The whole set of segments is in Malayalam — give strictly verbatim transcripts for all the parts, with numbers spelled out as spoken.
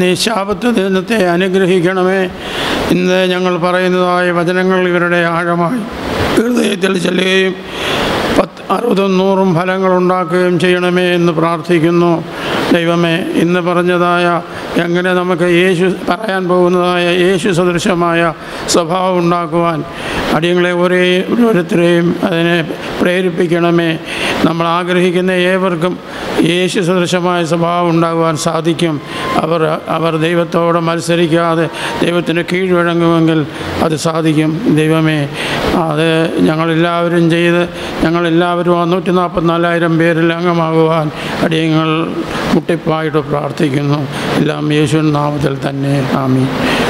ശാബത്ത് ദിനത്തെ അനുഗ്രഹിക്കണമേ. ഇന്ന് ഞങ്ങൾ പറയുന്നതായ വചനങ്ങൾ ഇവരുടെ ആഴമായി ഹൃദയത്തിൽ ചെല്ലുകയും പത്ത് അറുപതും നൂറും ഫലങ്ങൾ ഉണ്ടാക്കുകയും ചെയ്യണമേ എന്ന് പ്രാർത്ഥിക്കുന്നു. ദൈവമേ, ഇന്ന് പറഞ്ഞതായ എങ്ങനെ നമുക്ക് യേശു പറയാൻ പോകുന്നതായ യേശു സദൃശമായ സ്വഭാവം ഉണ്ടാക്കുവാൻ അടിയങ്ങളെ ഒരേ ഓരോരുത്തരെയും അതിനെ പ്രേരിപ്പിക്കണമേ. നമ്മൾ ആഗ്രഹിക്കുന്ന ഏവർക്കും യേശു സദൃശമായ സ്വഭാവം ഉണ്ടാകുവാൻ സാധിക്കും. അവർ അവർ ദൈവത്തോട് മത്സരിക്കാതെ ദൈവത്തിന് കീഴ്വഴങ്ങുമെങ്കിൽ അത് സാധിക്കും. ദൈവമേ, അത് ഞങ്ങളെല്ലാവരും ചെയ്ത് ഞങ്ങളെല്ലാവരും ആ നൂറ്റി നാൽപ്പത്തിനാലായിരം പേരിൽ അംഗമാകുവാൻ അടിയങ്ങൾ മുട്ടിപ്പായിട്ട് പ്രാർത്ഥിക്കുന്നു. എല്ലാം യേശുവിൻ നാമത്തിൽ തന്നെ. ആമീൻ.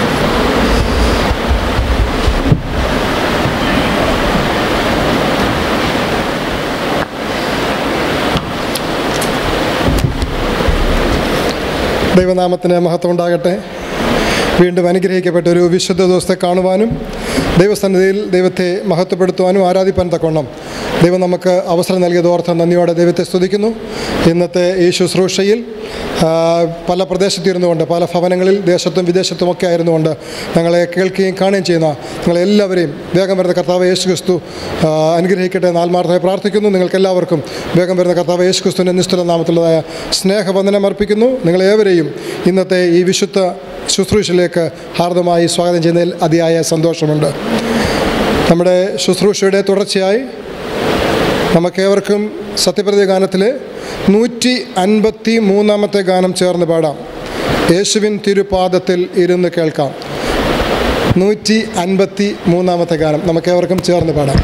ദൈവനാമത്തിന് മഹത്വം ഉണ്ടാകട്ടെ. വീണ്ടും അനുഗ്രഹിക്കപ്പെട്ട ഒരു വിശുദ്ധ ദിവസത്തെ കാണുവാനും ദൈവസന്നിധിയിൽ ദൈവത്തെ മഹത്വപ്പെടുത്തുവാനും ആരാധിപ്പാൻ തക്കവണ്ണം ദൈവം നമുക്ക് അവസരം നൽകിയത് ഓർത്ത് നന്ദിയോടെ ദൈവത്തെ സ്തുതിക്കുന്നു. ഇന്നത്തെ ഈ ശുശ്രൂഷയിൽ പല പ്രദേശത്തിരുന്നുകൊണ്ട് പല ഭവനങ്ങളിൽ ദേശത്തും വിദേശത്തുമൊക്കെ ആയിരുന്നുകൊണ്ട് ഞങ്ങളെ കേൾക്കുകയും കാണുകയും ചെയ്യുന്ന നിങ്ങളെല്ലാവരെയും വേഗം വരുന്ന കർത്താവ് യേശു ക്രിസ്തു അനുഗ്രഹിക്കട്ടെ എന്ന് ആത്മാർത്ഥമായി പ്രാർത്ഥിക്കുന്നു. നിങ്ങൾക്കെല്ലാവർക്കും വേഗം വരുന്ന കർത്താവ് യേശു ക്രിസ്തുവിൻ്റെ നിസ്തുല നാമത്തിലുള്ളതായ സ്നേഹവന്ദനം അർപ്പിക്കുന്നു. നിങ്ങളേവരെയും ഇന്നത്തെ ഈ വിശുദ്ധ ശുശ്രൂഷയിലേക്ക് ഹാർദമായി സ്വാഗതം ചെയ്യുന്നതിൽ അതിയായ സന്തോഷമുണ്ട്. നമ്മുടെ ശുശ്രൂഷയുടെ തുടർച്ചയായി നമുക്കേവർക്കും സത്യപ്രതിജ്ഞ ഗാനത്തിൽ നൂറ്റി അൻപത്തി മൂന്നാമത്തെ ഗാനം ചേർന്ന് പാടാം. യേശുവിൻ തിരുപാദത്തിൽ ഇരുന്ന് കേൾക്കാം. നൂറ്റി അൻപത്തി മൂന്നാമത്തെ ഗാനം നമുക്കേവർക്കും ചേർന്ന് പാടാം.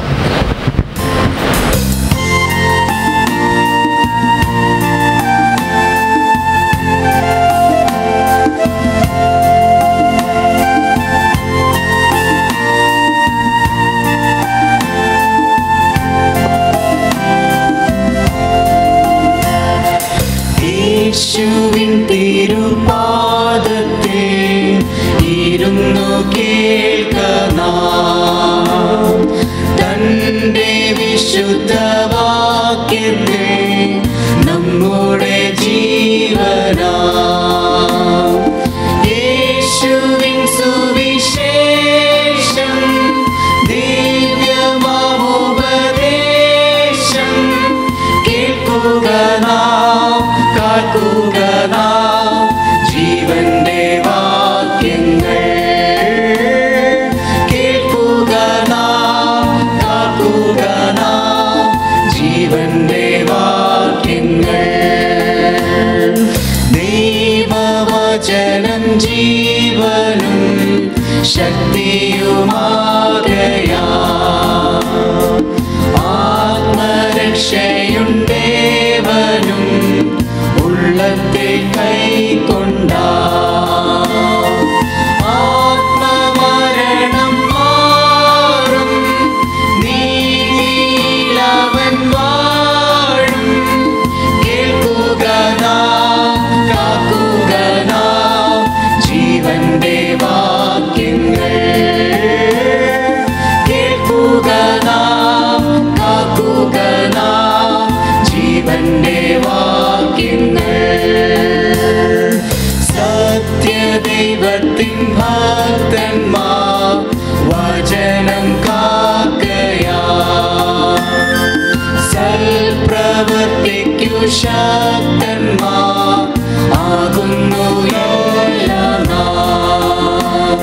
യേശുവിൻ തിരുപാദത്തിൽ ഇരുന്നു കേൾക്കണം തന്റെ വിശുദ്ധവാക്യത്തെ നമ്മുടെ ജീവനാ. യേശുവിൻ സുവിശേഷം ദിവ്യമാമുപദേശം കേൾക്കുക നാം, കാക്കുക നാം ജീവന്റെ വാക്യങ്ങൾ. കേൾക്കുക നാം, കാക്കുക നാം ജീവന്റെ വാക്യങ്ങൾ. ദൈവവചനം ജീവനും ശക്തിയുമാകയാ. ആത്മരക്ഷയുണ്ടേവനും ഉള്ളത്തെ കൈക്കൊണ്ട. ആത്മമരണം മാറും നീലവൻ വാഴും. കേൾക്കുക നാം, കാക്കുക നാം ജീവന്റെ വാക്യങ്ങൾ. കേൾക്കുക നാം, കാക്കുക നാം ജീവന്റെ വാക്യങ്ങൾ. സത്യദൈവത്തിൻ ഭക്തന്മാർ വചനം കാക്കയാ. സൽപ്രവൃത്തിക്കു ശക്തന്മാർ ആകുന്നു നാം.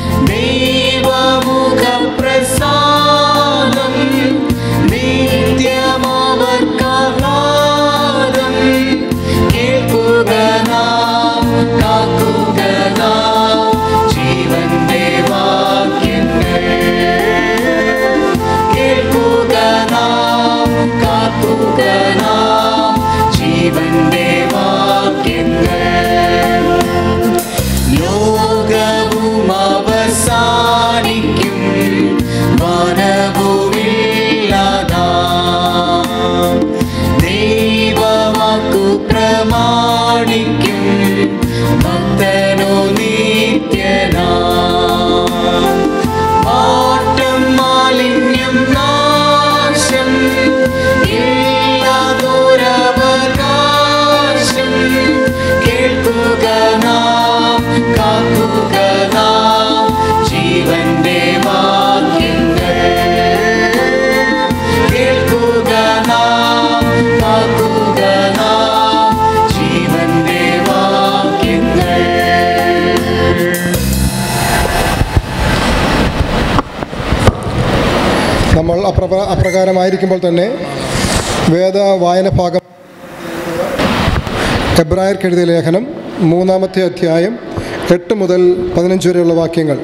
ദൈവമുഖപ്രസാദം നിത്യമവർക്കാഹ്ലാദം. കേൾക്കുക നാം, കാക്കുക നാം ജീവന്റെ വാക്യങ്ങൾ. കേൾക്കുക നാം, കാക്കുക നാം ജീവന്റെ വാക്യങ്ങൾ. ലോകവും അവസാനിക്കും, വനവുമില്ലാതാം. ദൈവവാക്കു പ്രമാണിക്കും, ഭക്തനോ നിത്യനാം. മാറ്റം മാലിന്യം നാശം ഇല്ലാതോ അപ്രകാരമായിരിക്കുമ്പോൾ തന്നെ വേദ വായന ഭാഗം എബ്രായർക്ക് എഴുതിയ ലേഖനം മൂന്നാമത്തെ അധ്യായം എട്ട് മുതൽ പതിനഞ്ച് വരെയുള്ള വാക്യങ്ങൾ.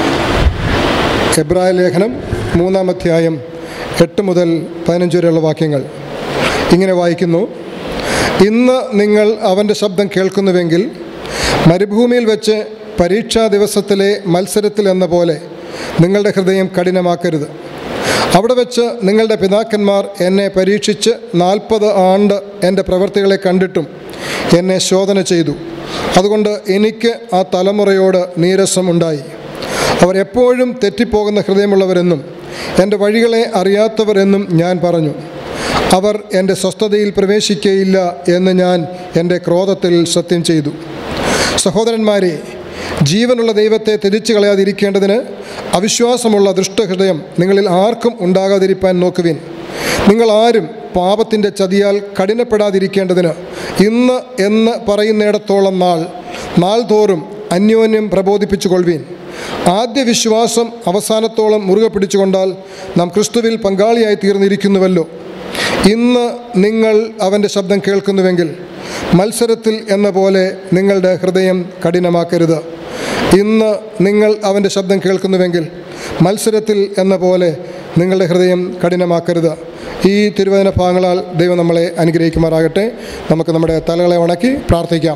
എബ്രായ ലേഖനം മൂന്നാം അധ്യായം എട്ട് മുതൽ പതിനഞ്ച് വരെയുള്ള വാക്യങ്ങൾ ഇങ്ങനെ വായിക്കുന്നു: ഇന്ന് നിങ്ങൾ അവൻ്റെ ശബ്ദം കേൾക്കുന്നുവെങ്കിൽ മരുഭൂമിയിൽ വെച്ച് പരീക്ഷാ ദിവസത്തിലെ മത്സരത്തിൽ എന്ന പോലെ നിങ്ങളുടെ ഹൃദയം കഠിനമാക്കരുത്. അവിടെ വെച്ച് നിങ്ങളുടെ പിതാക്കന്മാർ എന്നെ പരീക്ഷിച്ച് നാൽപ്പത് ആണ്ട് എൻ്റെ പ്രവൃത്തികളെ കണ്ടിട്ടും എന്നെ ശോധന ചെയ്തു. അതുകൊണ്ട് എനിക്ക് ആ തലമുറയോട് നീരസമുണ്ടായി. അവർ എപ്പോഴും തെറ്റിപ്പോകുന്ന ഹൃദയമുള്ളവരെന്നും എൻ്റെ വഴികളെ അറിയാത്തവരെന്നും ഞാൻ പറഞ്ഞു. അവർ എൻ്റെ സ്വസ്ഥതയിൽ പ്രവേശിക്കുകയില്ല എന്ന് ഞാൻ എൻ്റെ ക്രോധത്തിൽ സത്യം ചെയ്തു. സഹോദരന്മാരെ, ജീവനുള്ള ദൈവത്തെ ത്യജിച്ചു കളയാതിരിക്കേണ്ടതിന് അവിശ്വാസമുള്ള ദുഷ്ടഹൃദയം നിങ്ങളിൽ ആർക്കും ഉണ്ടാകാതിരിപ്പാൻ നോക്കുവിൻ. നിങ്ങളാരും പാപത്തിൻ്റെ ചതിയാൽ കഠിനപ്പെടാതിരിക്കേണ്ടതിന് ഇന്ന് എന്ന് പറയുന്നിടത്തോളം നാൾ നാൾ തോറും അന്യോന്യം പ്രബോധിപ്പിച്ചു കൊള്ളുവീൻ. ആദ്യ വിശ്വാസം അവസാനത്തോളം മുറുകെ പിടിച്ചുകൊണ്ടാൽ നാം ക്രിസ്തുവിൽ പങ്കാളിയായി തീർന്നിരിക്കുന്നുവല്ലോ. ഇന്ന് നിങ്ങൾ അവൻ്റെ ശബ്ദം കേൾക്കുന്നുവെങ്കിൽ മത്സരത്തിൽ എന്ന പോലെ നിങ്ങളുടെ ഹൃദയം കഠിനമാക്കരുത്. ഇന്ന് നിങ്ങൾ അവൻ്റെ ശബ്ദം കേൾക്കുന്നുവെങ്കിൽ മത്സരത്തിൽ എന്ന പോലെ നിങ്ങളുടെ ഹൃദയം കഠിനമാക്കരുത്. ഈ തിരുവചന ഭാഗങ്ങളാൽ ദൈവം നമ്മളെ അനുഗ്രഹിക്കുമാറാകട്ടെ. നമുക്ക് നമ്മുടെ തലകളെ വണക്കി പ്രാർത്ഥിക്കാം.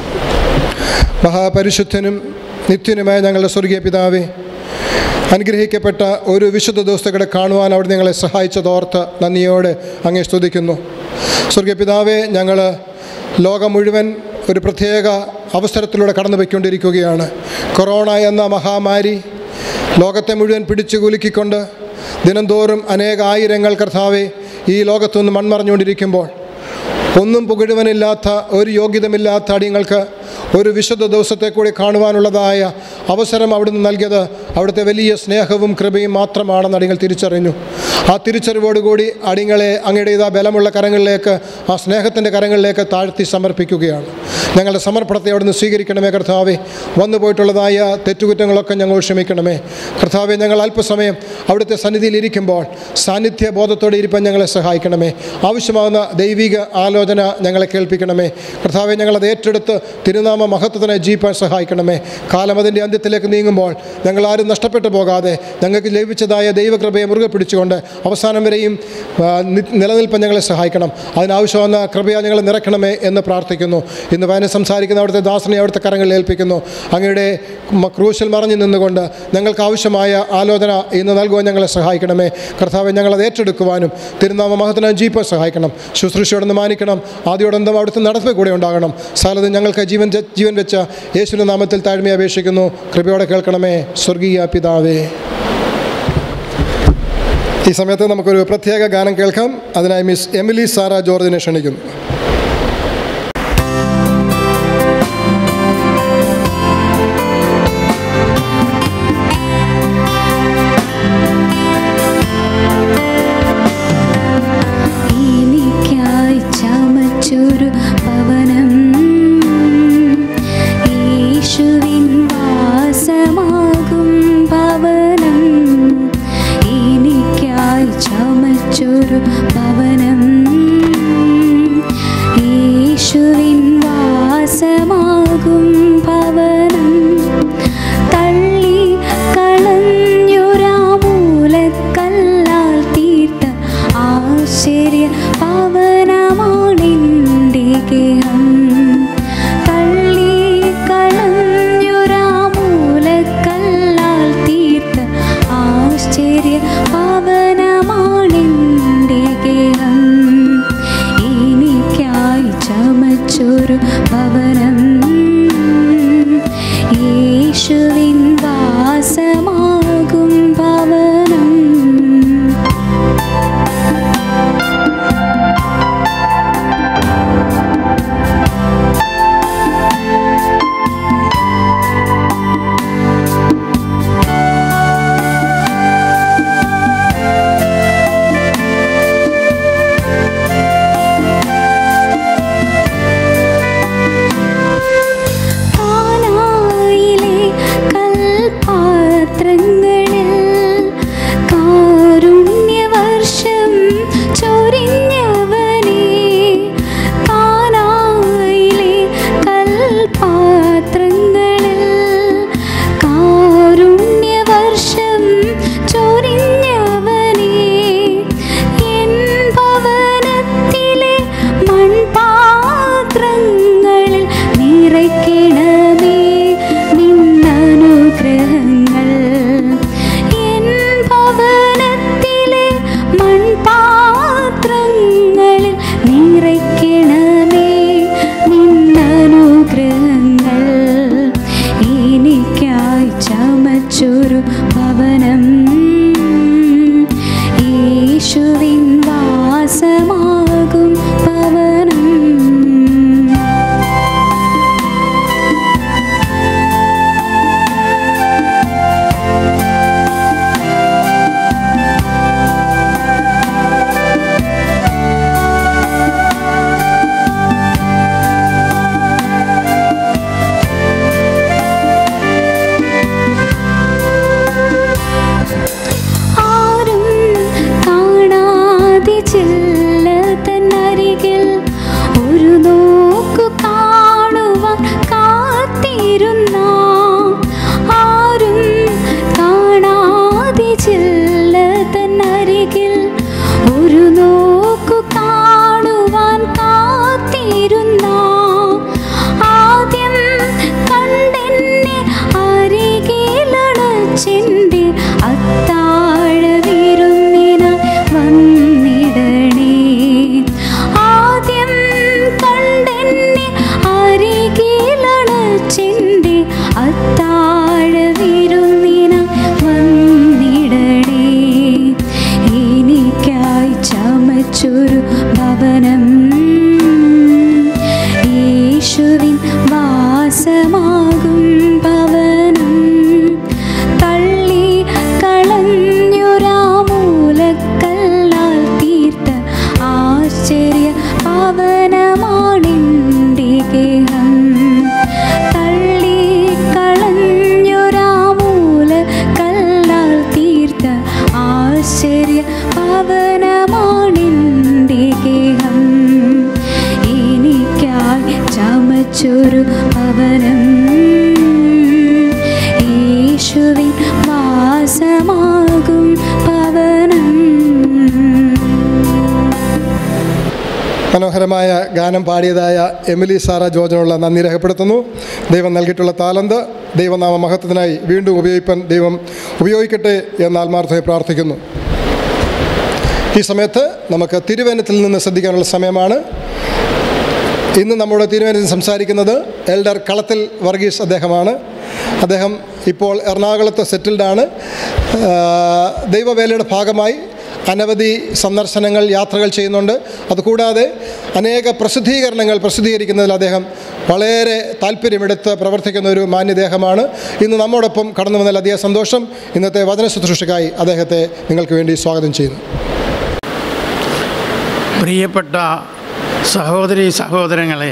മഹാപരിശുദ്ധനും നിത്യനുമായ ഞങ്ങളുടെ സ്വർഗീയ പിതാവേ, അനുഗ്രഹിക്കപ്പെട്ട ഒരു വിശുദ്ധ ദിവസത്തെ കാണുവാൻ അവിടെ നിങ്ങളെ സഹായിച്ചതോർത്ത് നന്ദിയോടെ അങ്ങേ സ്തുതിക്കുന്നു. സ്വർഗീയ പിതാവേ, ഞങ്ങൾ ലോകം മുഴുവൻ ഒരു പ്രത്യേക അവസരത്തിലൂടെ കടന്നു പോയിക്കൊണ്ടിരിക്കുകയാണ്. കൊറോണ എന്ന മഹാമാരി ലോകത്തെ മുഴുവൻ പിടിച്ചു കുലുക്കിക്കൊണ്ട് ദിനംതോറും അനേകായിരങ്ങൾ കർത്താവെ ഈ ലോകത്തുനിന്ന് മൺമറഞ്ഞുകൊണ്ടിരിക്കുമ്പോൾ ഒന്നും പുകഴുവനില്ലാത്ത ഒരു യോഗ്യതമില്ലാത്ത അടിയങ്ങൾക്ക് ഒരു വിശുദ്ധ ദിവസത്തെ കൂടി കാണുവാനുള്ളതായ അവസരം അവിടുന്ന് നൽകിയത് അവിടുത്തെ വലിയ സ്നേഹവും കൃപയും മാത്രമാണെന്ന് അടിയങ്ങൾ തിരിച്ചറിഞ്ഞു. ആ തിരിച്ചറിവോടുകൂടി അടിയങ്ങളെ അങ്ങയുടെ ഇതാ ബലമുള്ള കരങ്ങളിലേക്ക്, ആ സ്നേഹത്തിൻ്റെ കരങ്ങളിലേക്ക് താഴ്ത്തി സമർപ്പിക്കുകയാണ്. ഞങ്ങളുടെ സമർപ്പണത്തെ അവിടുന്ന് സ്വീകരിക്കണമേ കർത്താവെ. വന്നു പോയിട്ടുള്ളതായ തെറ്റുകുറ്റങ്ങളൊക്കെ ഞങ്ങൾ ക്ഷമിക്കണമേ കർത്താവെ. ഞങ്ങൾ അല്പസമയം അവിടുത്തെ സന്നിധിയിൽ ഇരിക്കുമ്പോൾ സാന്നിധ്യ ബോധത്തോടെ ഇരിപ്പാൻ ഞങ്ങളെ സഹായിക്കണമേ. ആവശ്യമാകുന്ന ദൈവിക ആലോചന ഞങ്ങളെ കേൾപ്പിക്കണമേ കർത്താവെ. ഞങ്ങളത് ഏറ്റെടുത്ത് തിരുനാമ മഹത്വത്തിനെ ജീവിപ്പാൻ സഹായിക്കണമേ. കാലം അതിൻ്റെ അന്ത്യത്തിലേക്ക് നീങ്ങുമ്പോൾ ഞങ്ങളാരും നഷ്ടപ്പെട്ടു പോകാതെ ഞങ്ങൾക്ക് ലഭിച്ചതായ ദൈവകൃപയെ മുറുകെ പിടിച്ചുകൊണ്ട് അവസാനം വരെയും നിലനിൽപ്പാൻ ഞങ്ങളെ സഹായിക്കണം. അതിനാവശ്യമാകുന്ന കൃപയാൽ ഞങ്ങൾ നിറയ്ക്കണമേ എന്ന് പ്രാർത്ഥിക്കുന്നു. ഇന്ന് വയനെ സംസാരിക്കുന്ന അവിടുത്തെ ദാസനെ അവിടുത്തെ കരങ്ങളിൽ ഏൽപ്പിക്കുന്നു. അങ്ങയുടെ ക്രൂശിൽ മറഞ്ഞു നിന്നുകൊണ്ട് ഞങ്ങൾക്ക് ആവശ്യമായ ആലോചന ഇന്ന് നൽകുവാൻ ഞങ്ങളെ സഹായിക്കണമേ കർത്താവെ. ഞങ്ങളത് ഏറ്റെടുക്കുവാനും തിരുനാമ മഹത്വത്തിനായി ജീവിപ്പാൻ സഹായിക്കണം. ശുശ്രൂഷയോടൊന്ന് മാനിക്കണം. ആദ്യോടൊന്നും അവിടുത്തെ നടപ്പ് കൂടെ ഉണ്ടാകണം. സാലത് ഞങ്ങൾക്ക് ജീവൻ ജീവൻ വെച്ച യേശുവിൻ്റെ നാമത്തിൽ താഴ്മയെ അപേക്ഷിക്കുന്നു. കൃപയോടെ കേൾക്കണമേ സ്വർഗീയ പിതാവേ. ഈ സമയത്ത് നമുക്കൊരു പ്രത്യേക ഗാനം കേൾക്കാം. അതിനായി മിസ് എമിലി സാറ ജോർജിനെ ക്ഷണിക്കുന്നു. പാവനമാണെൻ്റെ ഗേഹം. ഒരു ഭവനം, യേശുവിൻ വാസമാകും ഭവനം. മനോഹരമായ ഗാനം പാടിയതായ എമിലി സാറ ജോർജിനുള്ള നന്ദി രേഖപ്പെടുത്തുന്നു. ദൈവം നൽകിയിട്ടുള്ള താലന്ത് ദൈവനാമ മഹത്വത്തിനായി വീണ്ടും ഉപയോഗിപ്പാൻ ദൈവം ഉപയോഗിക്കട്ടെ എന്ന് ആത്മാർത്ഥമായി പ്രാർത്ഥിക്കുന്നു. ഈ സമയത്ത് നമുക്ക് തിരുവചനത്തിൽ നിന്ന് ശ്രദ്ധിക്കാനുള്ള സമയമാണ്. ഇന്ന് നമ്മുടെ തിരുവചനത്തിൽ സംസാരിക്കുന്നത് എൽഡർ കളത്തിൽ വർഗീസ് അദ്ദേഹമാണ്. അദ്ദേഹം ഇപ്പോൾ എറണാകുളത്ത് സെറ്റിൽഡാണ്. ദൈവവേലയുടെ ഭാഗമായി അനവധി സന്ദർശനങ്ങൾ, യാത്രകൾ ചെയ്യുന്നുണ്ട്. അതുകൂടാതെ അനേക പ്രസിദ്ധീകരണങ്ങൾ പ്രസിദ്ധീകരിക്കുന്നതിൽ അദ്ദേഹം വളരെ താല്പര്യമെടുത്ത് പ്രവർത്തിക്കുന്ന ഒരു മാന്യദേഹമാണ്. ഇന്ന് നമ്മോടൊപ്പം കടന്നു വന്നതിൽ അധികം സന്തോഷം. ഇന്നത്തെ വചന ശുശ്രൂഷയ്ക്കായി അദ്ദേഹത്തെ നിങ്ങൾക്ക് വേണ്ടി സ്വാഗതം ചെയ്യുന്നു. പ്രിയപ്പെട്ട സഹോദരി സഹോദരങ്ങളെ,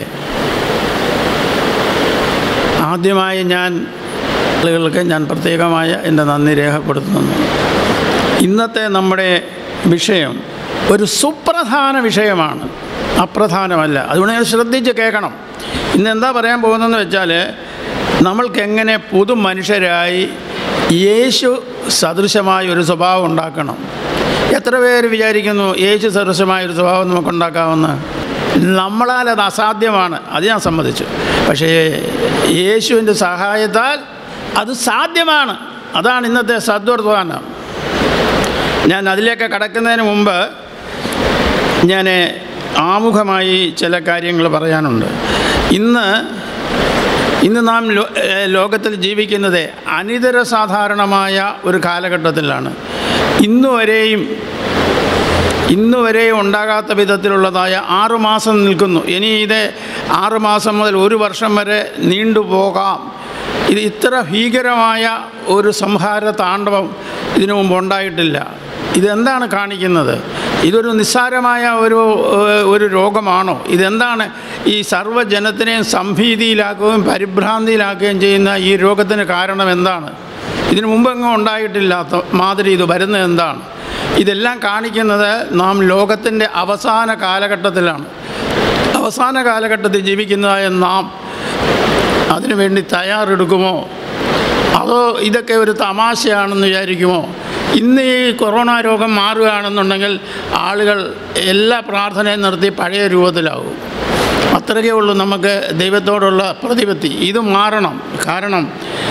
ആദ്യമായി ഞാൻ ആളുകൾക്ക് ഞാൻ പ്രത്യേകമായ എൻ്റെ നന്ദി രേഖപ്പെടുത്തുന്നു. ഇന്നത്തെ നമ്മുടെ വിഷയം ഒരു സുപ്രധാന വിഷയമാണ്, അപ്രധാനമല്ല. അതുകൊണ്ട് ഞാൻ ശ്രദ്ധിച്ച് കേൾക്കണം. ഇന്ന് എന്താ പറയാൻ പോകുന്നതെന്ന് വെച്ചാൽ, നമ്മൾക്കെങ്ങനെ പുതു മനുഷ്യരായി യേശു സദൃശമായ ഒരു സ്വഭാവം ഉണ്ടാക്കണം. എത്ര പേര് വിചാരിക്കുന്നു യേശു സദൃശമായൊരു സ്വഭാവം നമുക്കുണ്ടാക്കാമെന്ന്? നമ്മളാൽ അത് അസാധ്യമാണ്, അത് ഞാൻ സമ്മതിച്ചു. പക്ഷേ യേശുവിൻ്റെ സഹായത്താൽ അത് സാധ്യമാണ്. അതാണ് ഇന്നത്തെ സദ്വർത്തമാനം. ഞാൻ അതിലേക്ക് കടക്കുന്നതിന് മുമ്പ് ഞാൻ ആമുഖമായി ചില കാര്യങ്ങൾ പറയാനുണ്ട്. ഇന്ന് ഇന്ന് നാം ലോകത്തിൽ ജീവിക്കുന്നത് അനിതര സാധാരണമായ ഒരു കാലഘട്ടത്തിലാണ്. ഇന്നുവരെയും ഇന്നുവരെയും ഉണ്ടാകാത്ത വിധത്തിലുള്ളതായ ആറുമാസം നിൽക്കുന്നു. ഇനി ഇത് ആറുമാസം മുതൽ ഒരു വർഷം വരെ നീണ്ടുപോകാം. ഇത് ഇത്ര ഭീകരമായ ഒരു സംഹാര താണ്ഡവം ഇതിനു മുമ്പ് ഉണ്ടായിട്ടില്ല. ഇതെന്താണ് കാണിക്കുന്നത്? ഇതൊരു നിസ്സാരമായ ഒരു ഒരു രോഗമാണോ? ഇതെന്താണ് ഈ സർവ്വജനത്തിനെയും സംഭീതിയിലാക്കുകയും പരിഭ്രാന്തിയിലാക്കുകയും ചെയ്യുന്ന ഈ രോഗത്തിന് കാരണം എന്താണ്? ഇതിനു മുമ്പെങ്ങും ഉണ്ടായിട്ടില്ലാത്ത മാതിരി ഇത് വരുന്നത് എന്താണ്? ഇതെല്ലാം കാണിക്കുന്നത് നാം ലോകത്തിൻ്റെ അവസാന കാലഘട്ടത്തിലാണ്. അവസാന കാലഘട്ടത്തിൽ ജീവിക്കുന്നതായ നാം അതിനുവേണ്ടി തയ്യാറെടുക്കുമോ? അതോ ഇതൊക്കെ ഒരു തമാശയാണെന്ന് വിചാരിക്കുമോ? ഇന്ന് ഈ കൊറോണ രോഗം മാറുകയാണെന്നുണ്ടെങ്കിൽ ആളുകൾ എല്ലാ പ്രാർത്ഥനയും നിർത്തി പഴയ രൂപത്തിലാവും. അത്രയേ ഉള്ളൂ നമുക്ക് ദൈവത്തോടുള്ള പ്രതിപത്തി. ഇത് മാറണം. കാരണം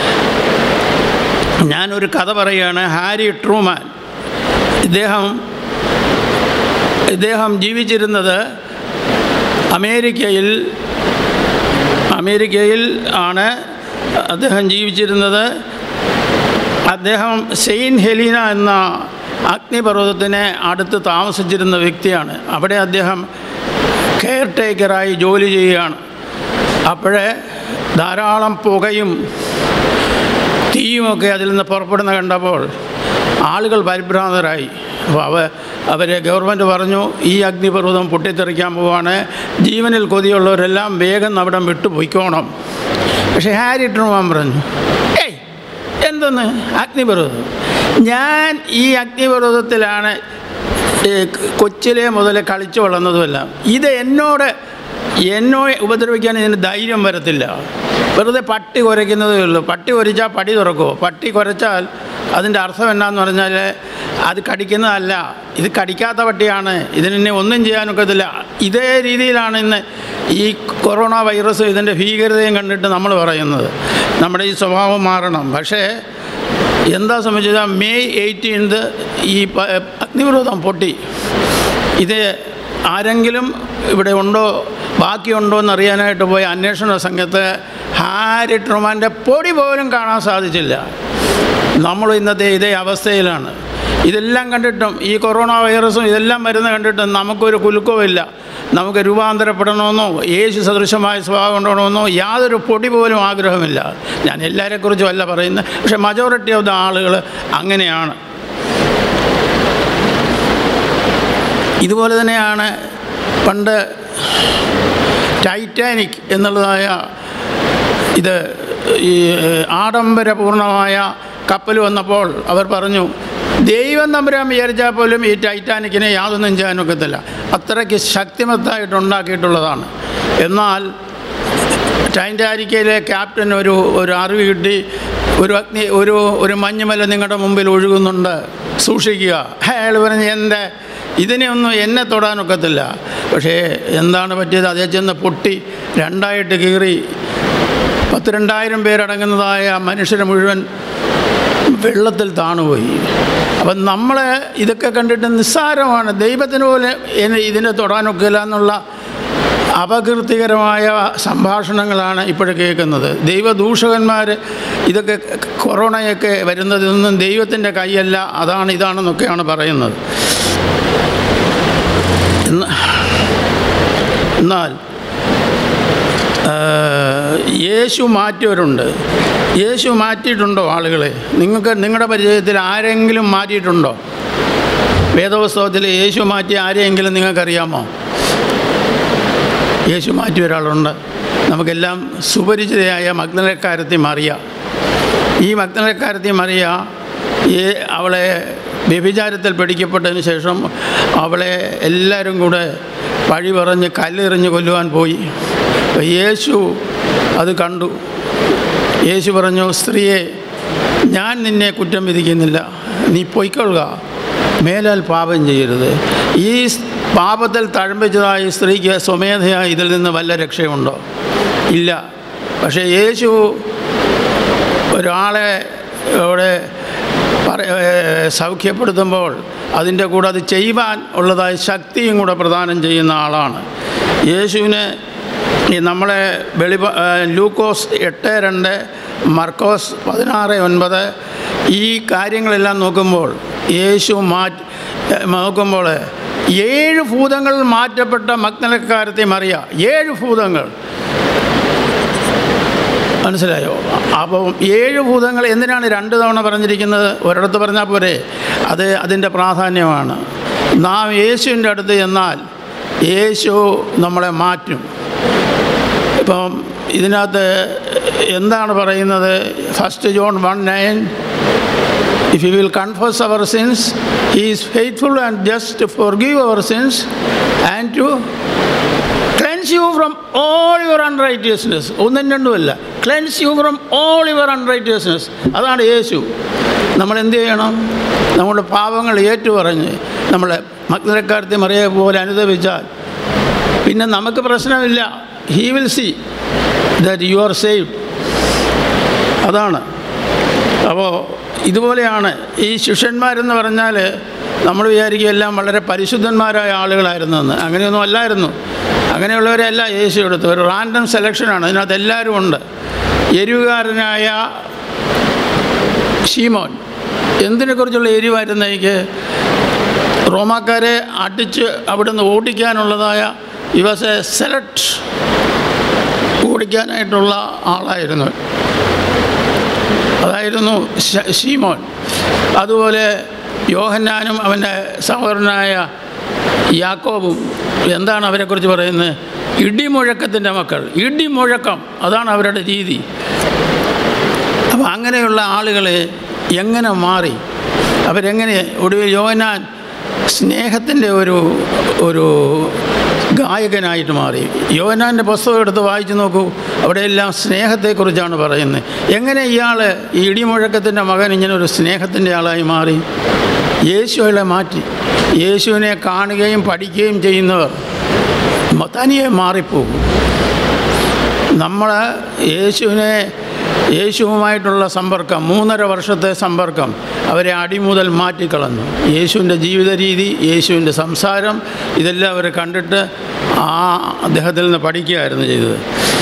ഞാനൊരു കഥ പറയുകയാണ്. ഹാരി ട്രൂമാൻ, ഇദ്ദേഹം ഇദ്ദേഹം ജീവിച്ചിരുന്നത് അമേരിക്കയിൽ അമേരിക്കയിൽ ആണ് അദ്ദേഹം ജീവിച്ചിരുന്നത്. അദ്ദേഹം സെയിൻറ്റ് ഹെലീന എന്ന അഗ്നിപർവ്വതത്തിന് അടുത്ത് താമസിച്ചിരുന്ന വ്യക്തിയാണ്. അവിടെ അദ്ദേഹം കെയർ ടേക്കറായി ജോലി ചെയ്യുകയാണ്. അപ്പോഴേ ധാരാളം പുകയും തീയുമൊക്കെ അതിൽ നിന്ന് പുറപ്പെടുന്ന കണ്ടപ്പോൾ ആളുകൾ പരിഭ്രാന്തരായി. അപ്പോൾ അവ അവരെ ഗവൺമെൻറ് പറഞ്ഞു, ഈ അഗ്നിപർവ്വതം പൊട്ടിത്തെറിക്കാൻ പോവാണ്, ജീവനിൽ കൊതിയുള്ളവരെല്ലാം വേഗം അവിടെ വിട്ടുപോയിക്കോണം. പക്ഷേ ഹാരി ട്രൂമാൻ പറഞ്ഞു, ഏയ് എന്തെന്ന് അഗ്നിപർവ്വതം? ഞാൻ ഈ അഗ്നിപർവ്വതത്തിലാണ് കൊച്ചിലെ മുതൽ കളിച്ചു വളർന്നതുമല്ല. ഇത് എന്നോട് എന്നോ ഉപദ്രവിക്കാൻ ഇതിന് ധൈര്യം വരത്തില്ല. വെറുതെ പട്ടി കുരയ്ക്കുന്നതേ ഉള്ളൂ. പട്ടി കുരച്ചാൽ പടി തുറക്കുമോ? പട്ടി കുരച്ചാൽ അതിൻ്റെ അർത്ഥം എന്നാന്ന് പറഞ്ഞാൽ അത് കടിക്കുന്നതല്ല, ഇത് കടിക്കാത്ത പട്ടിയാണ്, ഇതിനെ ഒന്നും ചെയ്യാനൊക്കത്തില്ല. ഇതേ രീതിയിലാണ് ഇന്ന് ഈ കൊറോണ വൈറസ് ഇതിൻ്റെ ഭീകരതയും കണ്ടിട്ട് നമ്മൾ പറയുന്നത്. നമ്മുടെ ഈ സ്വഭാവം മാറണം. പക്ഷേ എന്താ സംബന്ധിച്ചാൽ മെയ് എയ്റ്റീൻത് ഈ അഗ്നിപർവ്വതം പൊട്ടി. ഇത് ആരെങ്കിലും ഇവിടെ ഉണ്ടോ, ബാക്കിയുണ്ടോ എന്നറിയാനായിട്ട് പോയ അന്വേഷണ സംഘത്ത് ഹാരി ട്രൂമാൻ്റെ പൊടി പോലും കാണാൻ സാധിച്ചില്ല. നമ്മൾ ഇന്നത്തെ ഇതേ അവസ്ഥയിലാണ്. ഇതെല്ലാം കണ്ടിട്ടും ഈ കൊറോണ വൈറസും ഇതെല്ലാം വരുന്ന കണ്ടിട്ടും നമുക്കൊരു കുലുക്കവുമില്ല. നമുക്ക് രൂപാന്തരപ്പെടണമെന്നോ യേശു സദൃശമായ സ്വഭാവം ഉണ്ടാകണമെന്നോ യാതൊരു പൊടി പോലും ആഗ്രഹമില്ല. ഞാൻ എല്ലാവരെക്കുറിച്ചും അല്ല പറയുന്നത്, പക്ഷേ മജോറിറ്റി ഓഫ് ദ ആളുകൾ അങ്ങനെയാണ്. ഇതുപോലെ തന്നെയാണ് പണ്ട് ടൈറ്റാനിക് എന്നുള്ളതായ ഇത് ഈ ആഡംബരപൂർണമായ കപ്പൽ വന്നപ്പോൾ അവർ പറഞ്ഞു, ദൈവം തമ്പുരാൻ വിചാരിച്ചാൽ പോലും ഈ ടൈറ്റാനിക്കിനെ യാതൊന്നും ചെയ്യാനൊക്കത്തില്ല, അത്രയ്ക്ക് ശക്തിമത്തായിട്ട് ഉണ്ടാക്കിയിട്ടുള്ളതാണ്. എന്നാൽ ടൈൻറ്റാരിക്കയിലെ ക്യാപ്റ്റൻ ഒരു ഒരു അറിവ് കിട്ടി, ഒരു അഗ്നി ഒരു ഒരു മഞ്ഞുമല നിങ്ങളുടെ മുമ്പിൽ ഒഴുകുന്നുണ്ട്, സൂക്ഷിക്കുക. അയാൾ പറഞ്ഞ് എൻ്റെ ഇതിനെയൊന്നും എന്നെ തൊടാനൊക്കത്തില്ല. പക്ഷേ എന്താണ് പറ്റിയത്? അതേ ചെന്ന് പൊട്ടി രണ്ടായിട്ട് കീറി പത്ത് രണ്ടായിരം പേരടങ്ങുന്നതായ മനുഷ്യരെ മുഴുവൻ വെള്ളത്തിൽ താണുപോയി. അപ്പം നമ്മൾ ഇതൊക്കെ കണ്ടിട്ട് നിസ്സാരമാണ്, ദൈവത്തിന് പോലെ ഇതിനെ തൊടാനൊക്കില്ല എന്നുള്ള അപകീർത്തികരമായ സംഭാഷണങ്ങളാണ് ഇപ്പോഴും കേൾക്കുന്നത്. ദൈവദൂഷകന്മാർ ഇതൊക്കെ കൊറോണയൊക്കെ വരുന്നതൊന്നും ദൈവത്തിൻ്റെ കൈയല്ല, അതാണ് ഇതാണെന്നൊക്കെയാണ് പറയുന്നത്. എന്നാൽ യേശു മാറ്റിയവരുണ്ട്. യേശു മാറ്റിയിട്ടുണ്ടോ ആളുകളെ? നിങ്ങൾക്ക് നിങ്ങളുടെ പരിചയത്തിൽ ആരെങ്കിലും മാറ്റിയിട്ടുണ്ടോ? വേദപുസ്തകത്തിൽ യേശു മാറ്റി ആരെയെങ്കിലും നിങ്ങൾക്കറിയാമോ? യേശു മാറ്റിയ ഒരാളുണ്ട്. നമുക്കെല്ലാം സുപരിചിതയായ മഗ്ദലക്കാരത്തി മറിയ. ഈ മഗ്ദലക്കാരത്തി മറിയ ഈ അവളെ വ്യഭിചാരത്തിൽ പിടിക്കപ്പെട്ടതിന് ശേഷം അവളെ എല്ലാവരും കൂടെ പഴി പറഞ്ഞ് കല്ലെറിഞ്ഞ് കൊല്ലുവാൻ പോയി. യേശു അത് കണ്ടു. യേശു പറഞ്ഞു, സ്ത്രീയെ, ഞാൻ നിന്നെ കുറ്റം വിധിക്കുന്നില്ല, നീ പൊയ്ക്കൊള്ളുക, മേലാൽ പാപം ചെയ്യരുത്. ഈ പാപത്തിൽ തഴമ്പിച്ചതായി സ്ത്രീക്ക് സ്വമേധയായി ഇതിൽ നിന്ന് വല്ല രക്ഷയുണ്ടോ? ഇല്ല. പക്ഷേ യേശു ഒരാളെ ഇവിടെ സൗഖ്യപ്പെടുത്തുമ്പോൾ അതിൻ്റെ കൂടെ അത് ചെയ്യുവാൻ ഉള്ളതായ ശക്തിയും കൂടെ പ്രദാനം ചെയ്യുന്ന ആളാണ്. യേശുവിനെ നമ്മളെ വെളി ലൂക്കോസ് എട്ട് രണ്ട്, മർക്കോസ് പതിനാറ് ഒൻപത് ഈ കാര്യങ്ങളെല്ലാം നോക്കുമ്പോൾ യേശു മാറ്റി നോക്കുമ്പോൾ ഏഴ് ഭൂതങ്ങൾ മാറ്റപ്പെട്ട മഗ്ദലക്കാരത്തി മറിയ. ഏഴ് ഭൂതങ്ങൾ, മനസ്സിലായോ? അപ്പം ഏഴ് ഭൂതങ്ങൾ എന്തിനാണ് രണ്ട് തവണ പറഞ്ഞിരിക്കുന്നത്? ഒരിടത്ത് പറഞ്ഞാൽ പോരെ? അത് അതിൻ്റെ പ്രാധാന്യമാണ്. നാം യേശുവിൻ്റെ അടുത്ത് ചെന്നാൽ യേശു നമ്മളെ മാറ്റും. ഇപ്പം ഇതിനകത്ത് എന്താണ് പറയുന്നത്? First John one nine, if we will confess our sins, he is faithful and just to forgive our sins and to cleanse you from all your unrighteousness. ഒന്നും രണ്ടുമല്ല, cleanse you from all your unrighteousness. അതാണ് യേശു. നമ്മൾ എന്ത് ചെയ്യണം? നമ്മുടെ പാപങ്ങൾ ഏറ്റുപറഞ്ഞ് നമ്മളെ മഗ്ദലക്കാരത്തി മറിയെ പോലെ അനുദപിച്ചാൽ പിന്നെ നമുക്ക് പ്രശ്നമില്ല. He will see that you are saved. അതാണ്. അപ്പോൾ ഇതുപോലെയാണ് ഈ ശിഷ്യന്മാരെന്ന് പറഞ്ഞാൽ നമ്മൾ വിചാരിക്കുക എല്ലാം വളരെ പരിശുദ്ധന്മാരായ ആളുകളായിരുന്നെന്ന്. അങ്ങനെയൊന്നും അല്ലായിരുന്നു. അങ്ങനെയുള്ളവരെല്ലാം യേശു എടുത്തു. ഒരു റാൻഡം സെലക്ഷനാണ്. അതിനകത്ത് എല്ലാവരും ഉണ്ട്. എരിവുകാരനായ ശീമോൻ, എന്തിനെക്കുറിച്ചുള്ള എരിവായിരുന്നേക്ക്? റോമാക്കാരെ അടിച്ച് അവിടുന്ന് ഓടിക്കാനുള്ളതായ ഈ വാസ് എ സെലക്ട് ഓടിക്കാനായിട്ടുള്ള ആളായിരുന്നു. അതായിരുന്നു ശീമോൻ. അതുപോലെ യോഹന്നാനും അവൻ്റെ സഹോദരനായ യാക്കോബും. എന്താണ് അവരെക്കുറിച്ച് പറയുന്നത്? ഇടിമുഴക്കത്തിൻ്റെ മക്കൾ. ഇടിമുഴക്കം, അതാണ് അവരുടെ രീതി. അപ്പോൾ അങ്ങനെയുള്ള ആളുകളെ എങ്ങനെ മാറി? അവരെങ്ങനെ ഒടുവിൽ യോഹന്നാൻ സ്നേഹത്തിൻ്റെ ഒരു ഒരു ഗായകനായിട്ട് മാറി. യോഹന്നാൻ്റെ പുസ്തകം എടുത്ത് വായിച്ചു നോക്കൂ, അവിടെയെല്ലാം സ്നേഹത്തെക്കുറിച്ചാണ് പറയുന്നത്. എങ്ങനെ ഇയാൾ ഈ ഇടിമുഴക്കത്തിൻ്റെ മകൻ ഇങ്ങനെ ഒരു സ്നേഹത്തിൻ്റെ ആളായി മാറി? യേശുവിനെ മാറ്റി. യേശുവിനെ കാണുകയും പഠിക്കുകയും ചെയ്യുന്നവർ തനിയെ മാറിപ്പോകും. നമ്മൾ യേശുവിനെ യേശുവുമായിട്ടുള്ള സമ്പർക്കം, മൂന്നര വർഷത്തെ സമ്പർക്കം അവരെ അടിമുതൽ മാറ്റിക്കളഞ്ഞു. യേശുവിൻ്റെ ജീവിത രീതി, യേശുവിൻ്റെ സംസാരം, ഇതെല്ലാം അവർ കണ്ടിട്ട് ആ അദ്ദേഹത്തിൽ നിന്ന് പഠിക്കുകയായിരുന്നു ചെയ്തത്.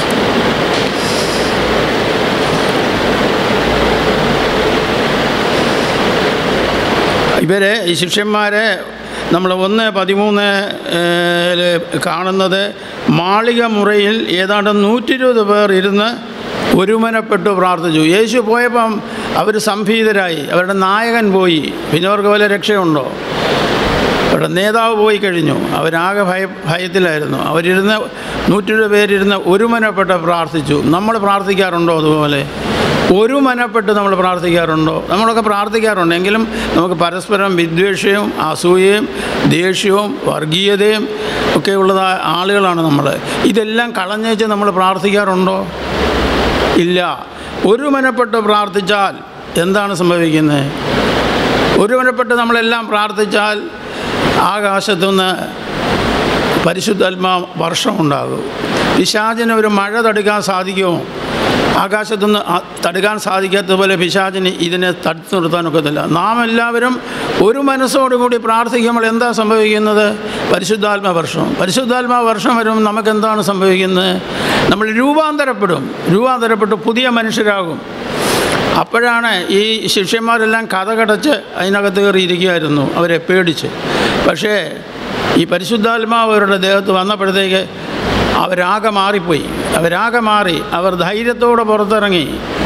ഇവരെ ഈ ശിഷ്യന്മാരെ നമ്മൾ ഒന്ന് പതിമൂന്ന് കാണുന്നത്, മാളിക മുറിയിൽ ഏതാണ്ട് നൂറ്റി ഇരുപത് പേർ ഇരുന്ന് ഒരുമനപ്പെട്ടു പ്രാർത്ഥിച്ചു. യേശു പോയപ്പം അവർ സംഭീതരായി. അവരുടെ നായകൻ പോയി, പിന്നെ അവർക്ക് വല്ല രക്ഷയുണ്ടോ? അവരുടെ നേതാവ് പോയി കഴിഞ്ഞു. അവരാകെ ഭയ ഭയത്തിലായിരുന്നു. അവരിരുന്ന് നൂറ്റി ഇരുപത് പേരിരുന്ന് ഒരുമനപ്പെട്ട് പ്രാർത്ഥിച്ചു. നമ്മൾ പ്രാർത്ഥിക്കാറുണ്ടോ അതുപോലെ? ഒരു മനപ്പെട്ട് നമ്മൾ പ്രാർത്ഥിക്കാറുണ്ടോ? നമ്മളൊക്കെ പ്രാർത്ഥിക്കാറുണ്ട്, എങ്കിലും നമുക്ക് പരസ്പരം വിദ്വേഷവും അസൂയയും ദേഷ്യവും വർഗീയതയും ഒക്കെ ഉള്ള ആളുകളാണ് നമ്മൾ. ഇതെല്ലാം കളഞ്ഞേച്ച് നമ്മൾ പ്രാർത്ഥിക്കാറുണ്ടോ? ഇല്ല. ഒരു മനപ്പെട്ട് പ്രാർത്ഥിച്ചാൽ എന്താണ് സംഭവിക്കുന്നത്? ഒരു മനപ്പെട്ട് നമ്മളെല്ലാം പ്രാർത്ഥിച്ചാൽ ആകാശത്തുനിന്ന് പരിശുദ്ധാത്മാ വർഷമുണ്ടാകും. പിശാചിന് ഒരു മഴ തടുക്കാൻ സാധിക്കുമോ? ആകാശത്തുനിന്ന് തടുക്കാൻ സാധിക്കാത്തതുപോലെ പിശാചിന് ഇതിനെ തടുത്തു നിർത്താനൊക്കത്തില്ല. നാം എല്ലാവരും ഒരു മനസ്സോടുകൂടി പ്രാർത്ഥിക്കുമ്പോൾ എന്താ സംഭവിക്കുന്നത്? പരിശുദ്ധാത്മാ വർഷം. പരിശുദ്ധാത്മാ വർഷം വരുമ്പോൾ നമുക്കെന്താണ് സംഭവിക്കുന്നത്? നമ്മൾ രൂപാന്തരപ്പെടും. രൂപാന്തരപ്പെട്ട് പുതിയ മനുഷ്യരാകും. അപ്പോഴാണ് ഈ ശിഷ്യന്മാരെല്ലാം കഥകടച്ച് അതിനകത്ത് കയറിയിരിക്കുകയായിരുന്നു, അവരെ പേടിച്ച്. പക്ഷേ ഈ പരിശുദ്ധാത്മാവ് അവരുടെ ദേഹത്ത് വന്നപ്പോഴത്തേക്ക് അവരാകെ മാറിപ്പോയി. അവരാകെ മാറി അവർ ധൈര്യത്തോടെ പുറത്തിറങ്ങി.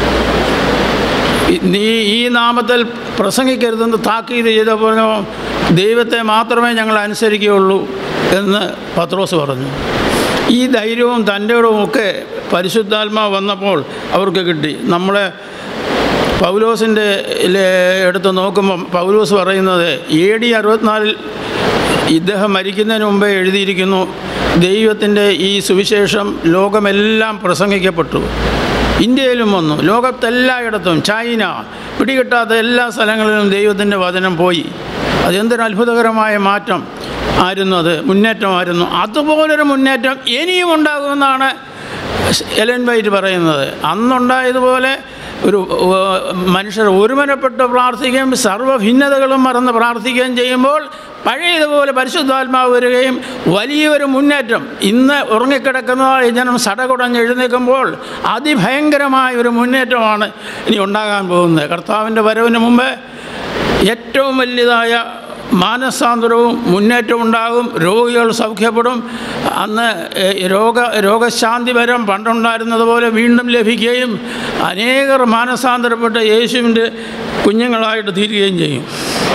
നീ ഈ നാമത്തിൽ പ്രസംഗിക്കരുതെന്ന് താക്കീത് ചെയ്തപ്പോൾ ദൈവത്തെ മാത്രമേ ഞങ്ങൾ അനുസരിക്കുകയുള്ളൂ എന്ന് പത്രോസ് പറഞ്ഞു. ഈ ധൈര്യവും തൻ്റെയും ഒക്കെ പരിശുദ്ധാത്മാവ് വന്നപ്പോൾ അവർക്ക് കിട്ടി. നമ്മളെ പൗലോസിൻ്റെ എടുത്ത് നോക്കുമ്പം പൗലോസ് പറയുന്നത് എ ഡി അറുപത്തിനാലിൽ ഇദ്ദേഹം മരിക്കുന്നതിന് മുമ്പേ എഴുതിയിരിക്കുന്നു, ദൈവത്തിൻ്റെ ഈ സുവിശേഷം ലോകമെല്ലാം പ്രസംഗിക്കപ്പെട്ടു. ഇന്ത്യയിലും വന്നു, ലോകത്തെല്ലായിടത്തും, ചൈന പിടികിട്ടാത്ത എല്ലാ സ്ഥലങ്ങളിലും ദൈവത്തിൻ്റെ വചനം പോയി. അതെന്തൊരു അത്ഭുതകരമായ മാറ്റം ആയിരുന്നു, അത് മുന്നേറ്റമായിരുന്നു. അതുപോലൊരു മുന്നേറ്റം ഇനിയും ഉണ്ടാകുമെന്നാണ് എലൻ വൈറ്റ് പറയുന്നത്. അന്നുണ്ടായതുപോലെ ഒരു മനുഷ്യർ ഒരുമനപ്പെട്ട് പ്രാർത്ഥിക്കുകയും സർവ്വഭിന്നതകളും മറന്ന് പ്രാർത്ഥിക്കുകയും ചെയ്യുമ്പോൾ പഴയതുപോലെ പരിശുദ്ധാത്മാവ് വരികയും വലിയൊരു മുന്നേറ്റം. ഇന്ന് ഉറങ്ങിക്കിടക്കുന്നതായ ജനം സടകുടഞ്ഞ് എഴുന്നേൽക്കുമ്പോൾ അതിഭയങ്കരമായ ഒരു മുന്നേറ്റമാണ് ഇനി ഉണ്ടാകാൻ പോകുന്നത്. കർത്താവിൻ്റെ വരവിന് മുമ്പ് ഏറ്റവും വലിയതായ മാനസാന്തരവും മുന്നേറ്റവും ഉണ്ടാകും. രോഗികൾ സൗഖ്യപ്പെടും. അന്ന് രോഗ രോഗശാന്തി വരം പണ്ടുണ്ടായിരുന്നത് പോലെ വീണ്ടും ലഭിക്കുകയും അനേകർ മാനസാന്തരപ്പെട്ട് യേശുവിൻ്റെ കുഞ്ഞുങ്ങളായിട്ട് തീരുകയും ചെയ്യും.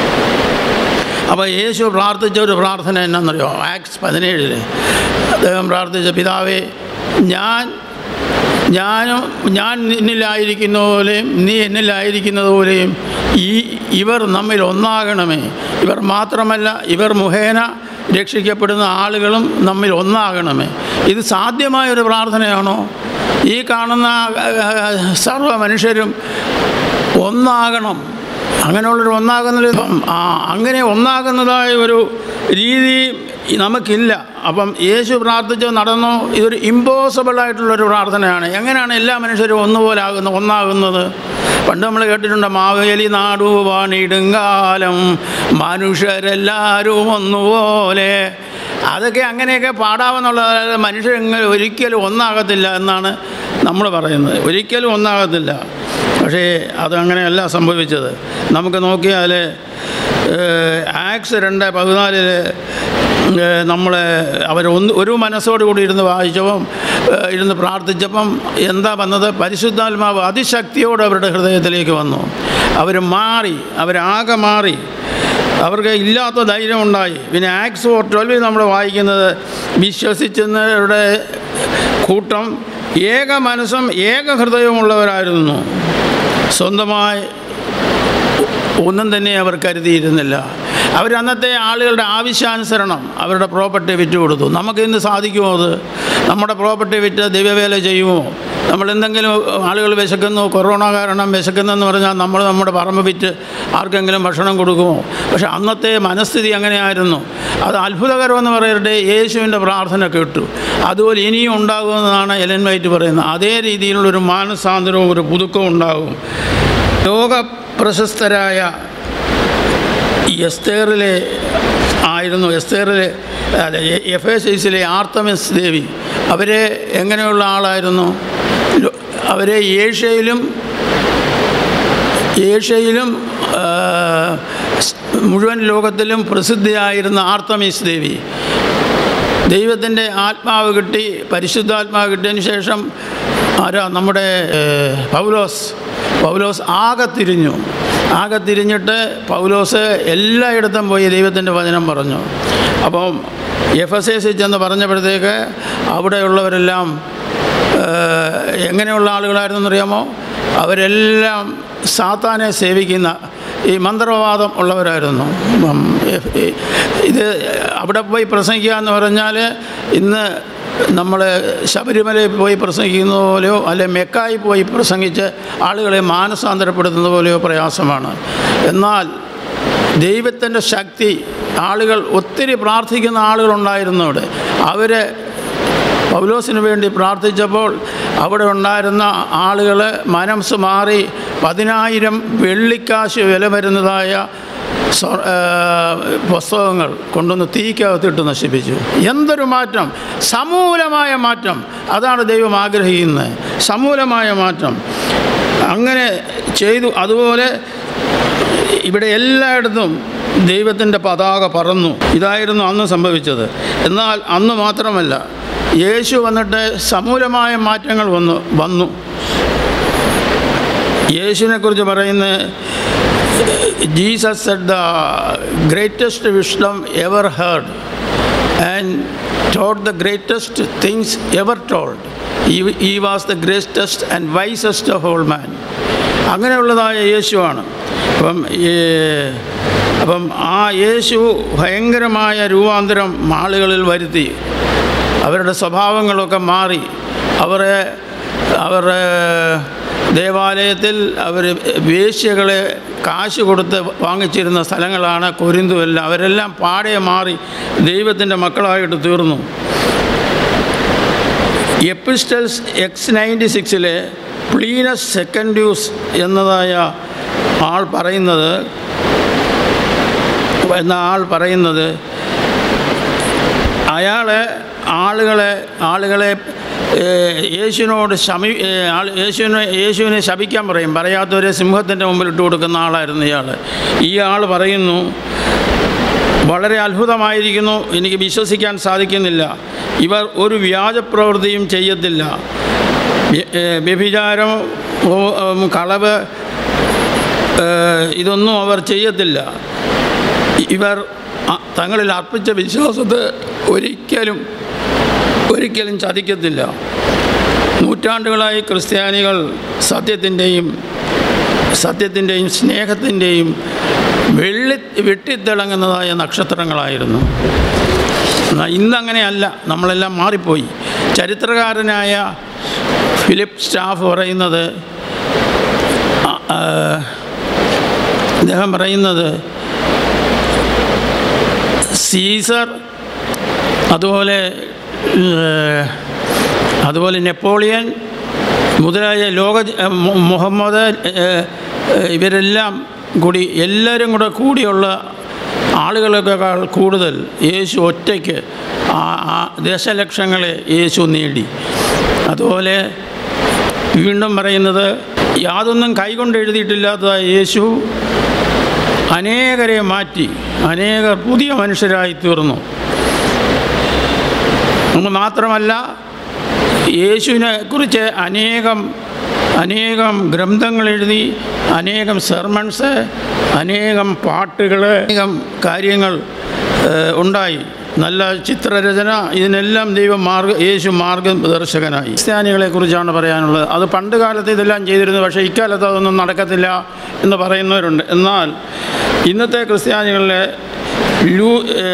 അപ്പോൾ യേശു പ്രാർത്ഥിച്ച ഒരു പ്രാർത്ഥന എന്നാണെന്നറിയോ? ആക്ട്സ് പതിനേഴിൽ അദ്ദേഹം പ്രാർത്ഥിച്ച, പിതാവേ, ഞാൻ ഞാനും ഞാൻ നിന്നിലായിരിക്കുന്ന പോലെയും നീ എന്നിലായിരിക്കുന്നത് പോലെയും ഈ ഇവർ നമ്മിൽ ഒന്നാകണമേ. ഇവർ മാത്രമല്ല, ഇവർ മുഖേന രക്ഷിക്കപ്പെടുന്ന ആളുകളും നമ്മിൽ ഒന്നാകണമേ. ഇത് സാധ്യമായൊരു പ്രാർത്ഥനയാണോ? ഈ കാണുന്ന സർവ്വ മനുഷ്യരും ഒന്നാകണം. അങ്ങനെയുള്ളൊരു ഒന്നാകുന്നൊരു അങ്ങനെ ഒന്നാകുന്നതായ ഒരു രീതി നമുക്കില്ല. അപ്പം യേശു പ്രാർത്ഥിച്ച് നടന്നു. ഇതൊരു ഇമ്പോസിബിളായിട്ടുള്ളൊരു പ്രാർത്ഥനയാണ്. എങ്ങനെയാണ് എല്ലാ മനുഷ്യരും ഒന്നുപോലെ ആകുന്നത്, ഒന്നാകുന്നത്? പണ്ട് നമ്മൾ കേട്ടിട്ടുണ്ട്, മാവേലി നാടു വാണിടുങ്കാലം മനുഷ്യരെല്ലാവരും ഒന്നുപോലെ. അതൊക്കെ അങ്ങനെയൊക്കെ പാടാമെന്നുള്ള മനുഷ്യർ ഒരിക്കലും ഒന്നാകത്തില്ല എന്നാണ് നമ്മൾ പറയുന്നത്. ഒരിക്കലും ഒന്നാകത്തില്ല. പക്ഷേ അതങ്ങനെയല്ല സംഭവിച്ചത്. നമുക്ക് നോക്കിയാൽ ആക്സ് രണ്ട് പതിനാലിൽ നമ്മൾ അവർ ഒന്ന് ഒരു മനസ്സോടു കൂടി ഇരുന്ന് വായിച്ചപ്പം ഇരുന്ന് പ്രാർത്ഥിച്ചപ്പം എന്താ വന്നത്? പരിശുദ്ധാത്മാവ് അതിശക്തിയോടെ അവരുടെ ഹൃദയത്തിലേക്ക് വന്നു. അവർ മാറി, അവരാകെ മാറി. അവർക്ക് ഇല്ലാത്ത ധൈര്യം ഉണ്ടായി. പിന്നെ ആക്സ് ഫോർ ട്വൽവിൽ നമ്മൾ വായിക്കുന്നത്, വിശ്വസിച്ചവരുടെ കൂട്ടം ഏക മനസ്സും ഏക ഹൃദയവുമുള്ളവരായിരുന്നു. സ്വന്തമായി ഒന്നും തന്നെ അവർ കരുതിയിരുന്നില്ല. അവർ അന്നത്തെ ആളുകളുടെ ആവശ്യാനുസരണം അവരുടെ പ്രോപ്പർട്ടി വിറ്റ് കൊടുത്തു. നമുക്ക് ഇന്ന് സാധിക്കുമോ? അത് നമ്മുടെ പ്രോപ്പർട്ടി വിറ്റ് ദൈവവേല ചെയ്യുമോ? നമ്മൾ എന്തെങ്കിലും ആളുകൾ വിശക്കുന്നു, കൊറോണ കാരണം വിശക്കുന്നെന്ന് പറഞ്ഞാൽ നമ്മൾ നമ്മുടെ പറമ്പ് വിറ്റ് ആർക്കെങ്കിലും ഭക്ഷണം കൊടുക്കുമോ? പക്ഷേ അന്നത്തെ മനസ്ഥിതി അങ്ങനെയായിരുന്നു. അത് അത്ഭുതകരമെന്ന് പറയട്ടെ, യേശുവിൻ്റെ പ്രാർത്ഥന കേട്ടു. അതുപോലെ ഇനിയും ഉണ്ടാകുമെന്നാണ് എലൻ വൈറ്റ് പറയുന്നത്. അതേ രീതിയിലുള്ളൊരു മാനസാന്തരവും ഒരു പുതുക്കവും ഉണ്ടാകും. ലോക പ്രശസ്തരായ എസ്തേറിലെ ആയിരുന്നു എസ്തേറിലെ അല്ല എഫേസസിലെ ആർത്തമിസ് ദേവി. അവരെ എങ്ങനെയുള്ള ആളായിരുന്നു? അവരെ ഏഷ്യയിലും ഏഷ്യയിലും മുഴുവൻ ലോകത്തിലും പ്രസിദ്ധിയായിരുന്ന ആർത്തമിസ് ദേവി. ദൈവത്തിൻ്റെ ആത്മാവ് കിട്ടി, പരിശുദ്ധാത്മാവ് കിട്ടിയതിന് ശേഷം ആരാ നമ്മുടെ പൗലോസ് പൗലോസ് ആകെ തിരിഞ്ഞു. ആകെ തിരിഞ്ഞിട്ട് പൗലോസ് എല്ലായിടത്തും പോയി ദൈവത്തിൻ്റെ വചനം പറഞ്ഞു. അപ്പം എഫെസസിൽ ചെന്ന് പറഞ്ഞപ്പോഴത്തേക്ക് അവിടെയുള്ളവരെല്ലാം എങ്ങനെയുള്ള ആളുകളായിരുന്നെന്നറിയാമോ? അവരെല്ലാം സാത്താനെ സേവിക്കുന്ന ഈ മന്ത്രവാദം ഉള്ളവരായിരുന്നു. ഇത് അവിടെ പോയി പ്രസംഗിക്കുക എന്ന് പറഞ്ഞാൽ ഇന്ന് നമ്മൾ ശബരിമലയിൽ പോയി പ്രസംഗിക്കുന്ന പോലെയോ അല്ലെ മെക്കായി പോയി പ്രസംഗിച്ച് ആളുകളെ മാനസാന്തരപ്പെടുത്തുന്ന പോലെയോ പ്രയാസമാണ്. എന്നാൽ ദൈവത്തിൻ്റെ ശക്തി, ആളുകൾ ഒത്തിരി പ്രാർത്ഥിക്കുന്ന ആളുകളുണ്ടായിരുന്നു അവിടെ. അവർ പൗലോസിന് വേണ്ടി പ്രാർത്ഥിച്ചപ്പോൾ അവിടെ ഉണ്ടായിരുന്ന ആളുകൾ മനസ്സ് മാറി പതിനായിരം വെള്ളിക്കാശ് വില വരുന്നതായ പുസ്തകങ്ങൾ കൊണ്ടുവന്ന് തീക്കകത്തിട്ട് നശിപ്പിച്ചു. എന്തൊരു മാറ്റം! സമൂലമായ മാറ്റം. അതാണ് ദൈവം ആഗ്രഹിക്കുന്നത്, സമൂലമായ മാറ്റം. അങ്ങനെ ചെയ്തു. അതുപോലെ ഇവിടെ എല്ലായിടത്തും ദൈവത്തിൻ്റെ പതാക പറന്നു. ഇതായിരുന്നു അന്ന് സംഭവിച്ചത്. എന്നാൽ അന്ന് മാത്രമല്ല, യേശു വന്നിട്ട് സമൂലമായ മാറ്റങ്ങൾ വന്നു വന്നു യേശുവിനെക്കുറിച്ച് പറയുന്നത്, Jesus said the greatest wisdom ever heard and taught the greatest things ever told. He was the greatest and wisest of all man. അങ്ങനെയുള്ളതായ യേശുവാണ്. അപ്പം അപ്പം ആ യേശു ഭയങ്കരമായ രൂപാന്തരം ആളുകളിൽ വരുത്തി. അവരുടെ സ്വഭാവങ്ങളൊക്കെ മാറി. അവരെ അവരുടെ ദേവാലയത്തിൽ അവർ വേശ്യകളെ കാശ് കൊടുത്ത് വാങ്ങിച്ചിരുന്ന സ്ഥലങ്ങളാണ് കൊരിന്തുമെല്ലാം. അവരെല്ലാം പാടെ മാറി ദൈവത്തിൻ്റെ മക്കളായിട്ട് തീർന്നു. എപ്പിസ്റ്റൽസ് എക്സ് നയൻറ്റി സിക്സിലെ പ്ലീനസ് സെക്കൻഡ്യൂസ് എന്നതായ ആൾ പറയുന്നത് എന്ന ആൾ പറയുന്നത് അയാളെ ആളുകളെ ആളുകളെ യേശുവിനോട് ശമി യേശുവിനെ യേശുവിനെ ശപിക്കാൻ പറയും. പറയാത്തവരെ സിംഹത്തിൻ്റെ മുമ്പിൽ ഇട്ട് കൊടുക്കുന്ന ആളായിരുന്നു ഇയാൾ. ഈ ആൾ പറയുന്നു, വളരെ അത്ഭുതമായിരിക്കുന്നു, എനിക്ക് വിശ്വസിക്കാൻ സാധിക്കുന്നില്ല. ഇവർ ഒരു വ്യാജപ്രവൃത്തിയും ചെയ്യത്തില്ല. വ്യഭിചാരം, കളവ്, ഇതൊന്നും അവർ ചെയ്യത്തില്ല. ഇവർ തങ്ങളിൽ അർപ്പിച്ച വിശ്വാസത്തെ ഒരിക്കലും ഒരിക്കലും ചതിക്കത്തില്ല. നൂറ്റാണ്ടുകളായി ക്രിസ്ത്യാനികൾ സത്യത്തിൻ്റെയും സത്യത്തിൻ്റെയും സ്നേഹത്തിൻ്റെയും വെള്ളി വെട്ടിത്തിളങ്ങുന്നതായ നക്ഷത്രങ്ങളായിരുന്നു. ഇന്നങ്ങനെയല്ല, നമ്മളെല്ലാം മാറിപ്പോയി. ചരിത്രകാരനായ ഫിലിപ്പ് സ്റ്റാഫ് പറയുന്നത്, അദ്ദേഹം പറയുന്നത് സീസർ, അതുപോലെ അതുപോലെ നെപ്പോളിയൻ മുതലായ ലോക മുഹമ്മദ്, ഇവരെല്ലാം കൂടി എല്ലാവരും കൂടെ കൂടിയുള്ള ആളുകളെക്കാൾ കൂടുതൽ യേശു ഒറ്റയ്ക്ക് ആ ദശലക്ഷങ്ങളെ യേശു നേടി. അതുപോലെ വീണ്ടും പറയുന്നത്, യാതൊന്നും കൈകൊണ്ട് എഴുതിയിട്ടില്ലാത്തതായ യേശു അനേകരെ മാറ്റി അനേകർ പുതിയ മനുഷ്യരായി തീർന്നു. എന്ന് മാത്രമല്ല, യേശുവിനെ കുറിച്ച് അനേകം അനേകം ഗ്രന്ഥങ്ങൾ എഴുതി, അനേകം സെർമൺസ്, അനേകം പാട്ടുകൾ, അനേകം കാര്യങ്ങൾ ഉണ്ടായി. നല്ല ചിത്രരചന, ഇതിനെല്ലാം ദൈവം മാർഗ യേശു മാർഗദർശകനായി. ക്രിസ്ത്യാനികളെക്കുറിച്ചാണ് പറയാനുള്ളത്. അത് പണ്ട് കാലത്ത് ഇതെല്ലാം ചെയ്തിരുന്നു, പക്ഷേ ഇക്കാലത്ത് അതൊന്നും നടക്കത്തില്ല എന്ന് പറയുന്നവരുണ്ട്. എന്നാൽ ഇന്നത്തെ ക്രിസ്ത്യാനികളിലെ ലൂ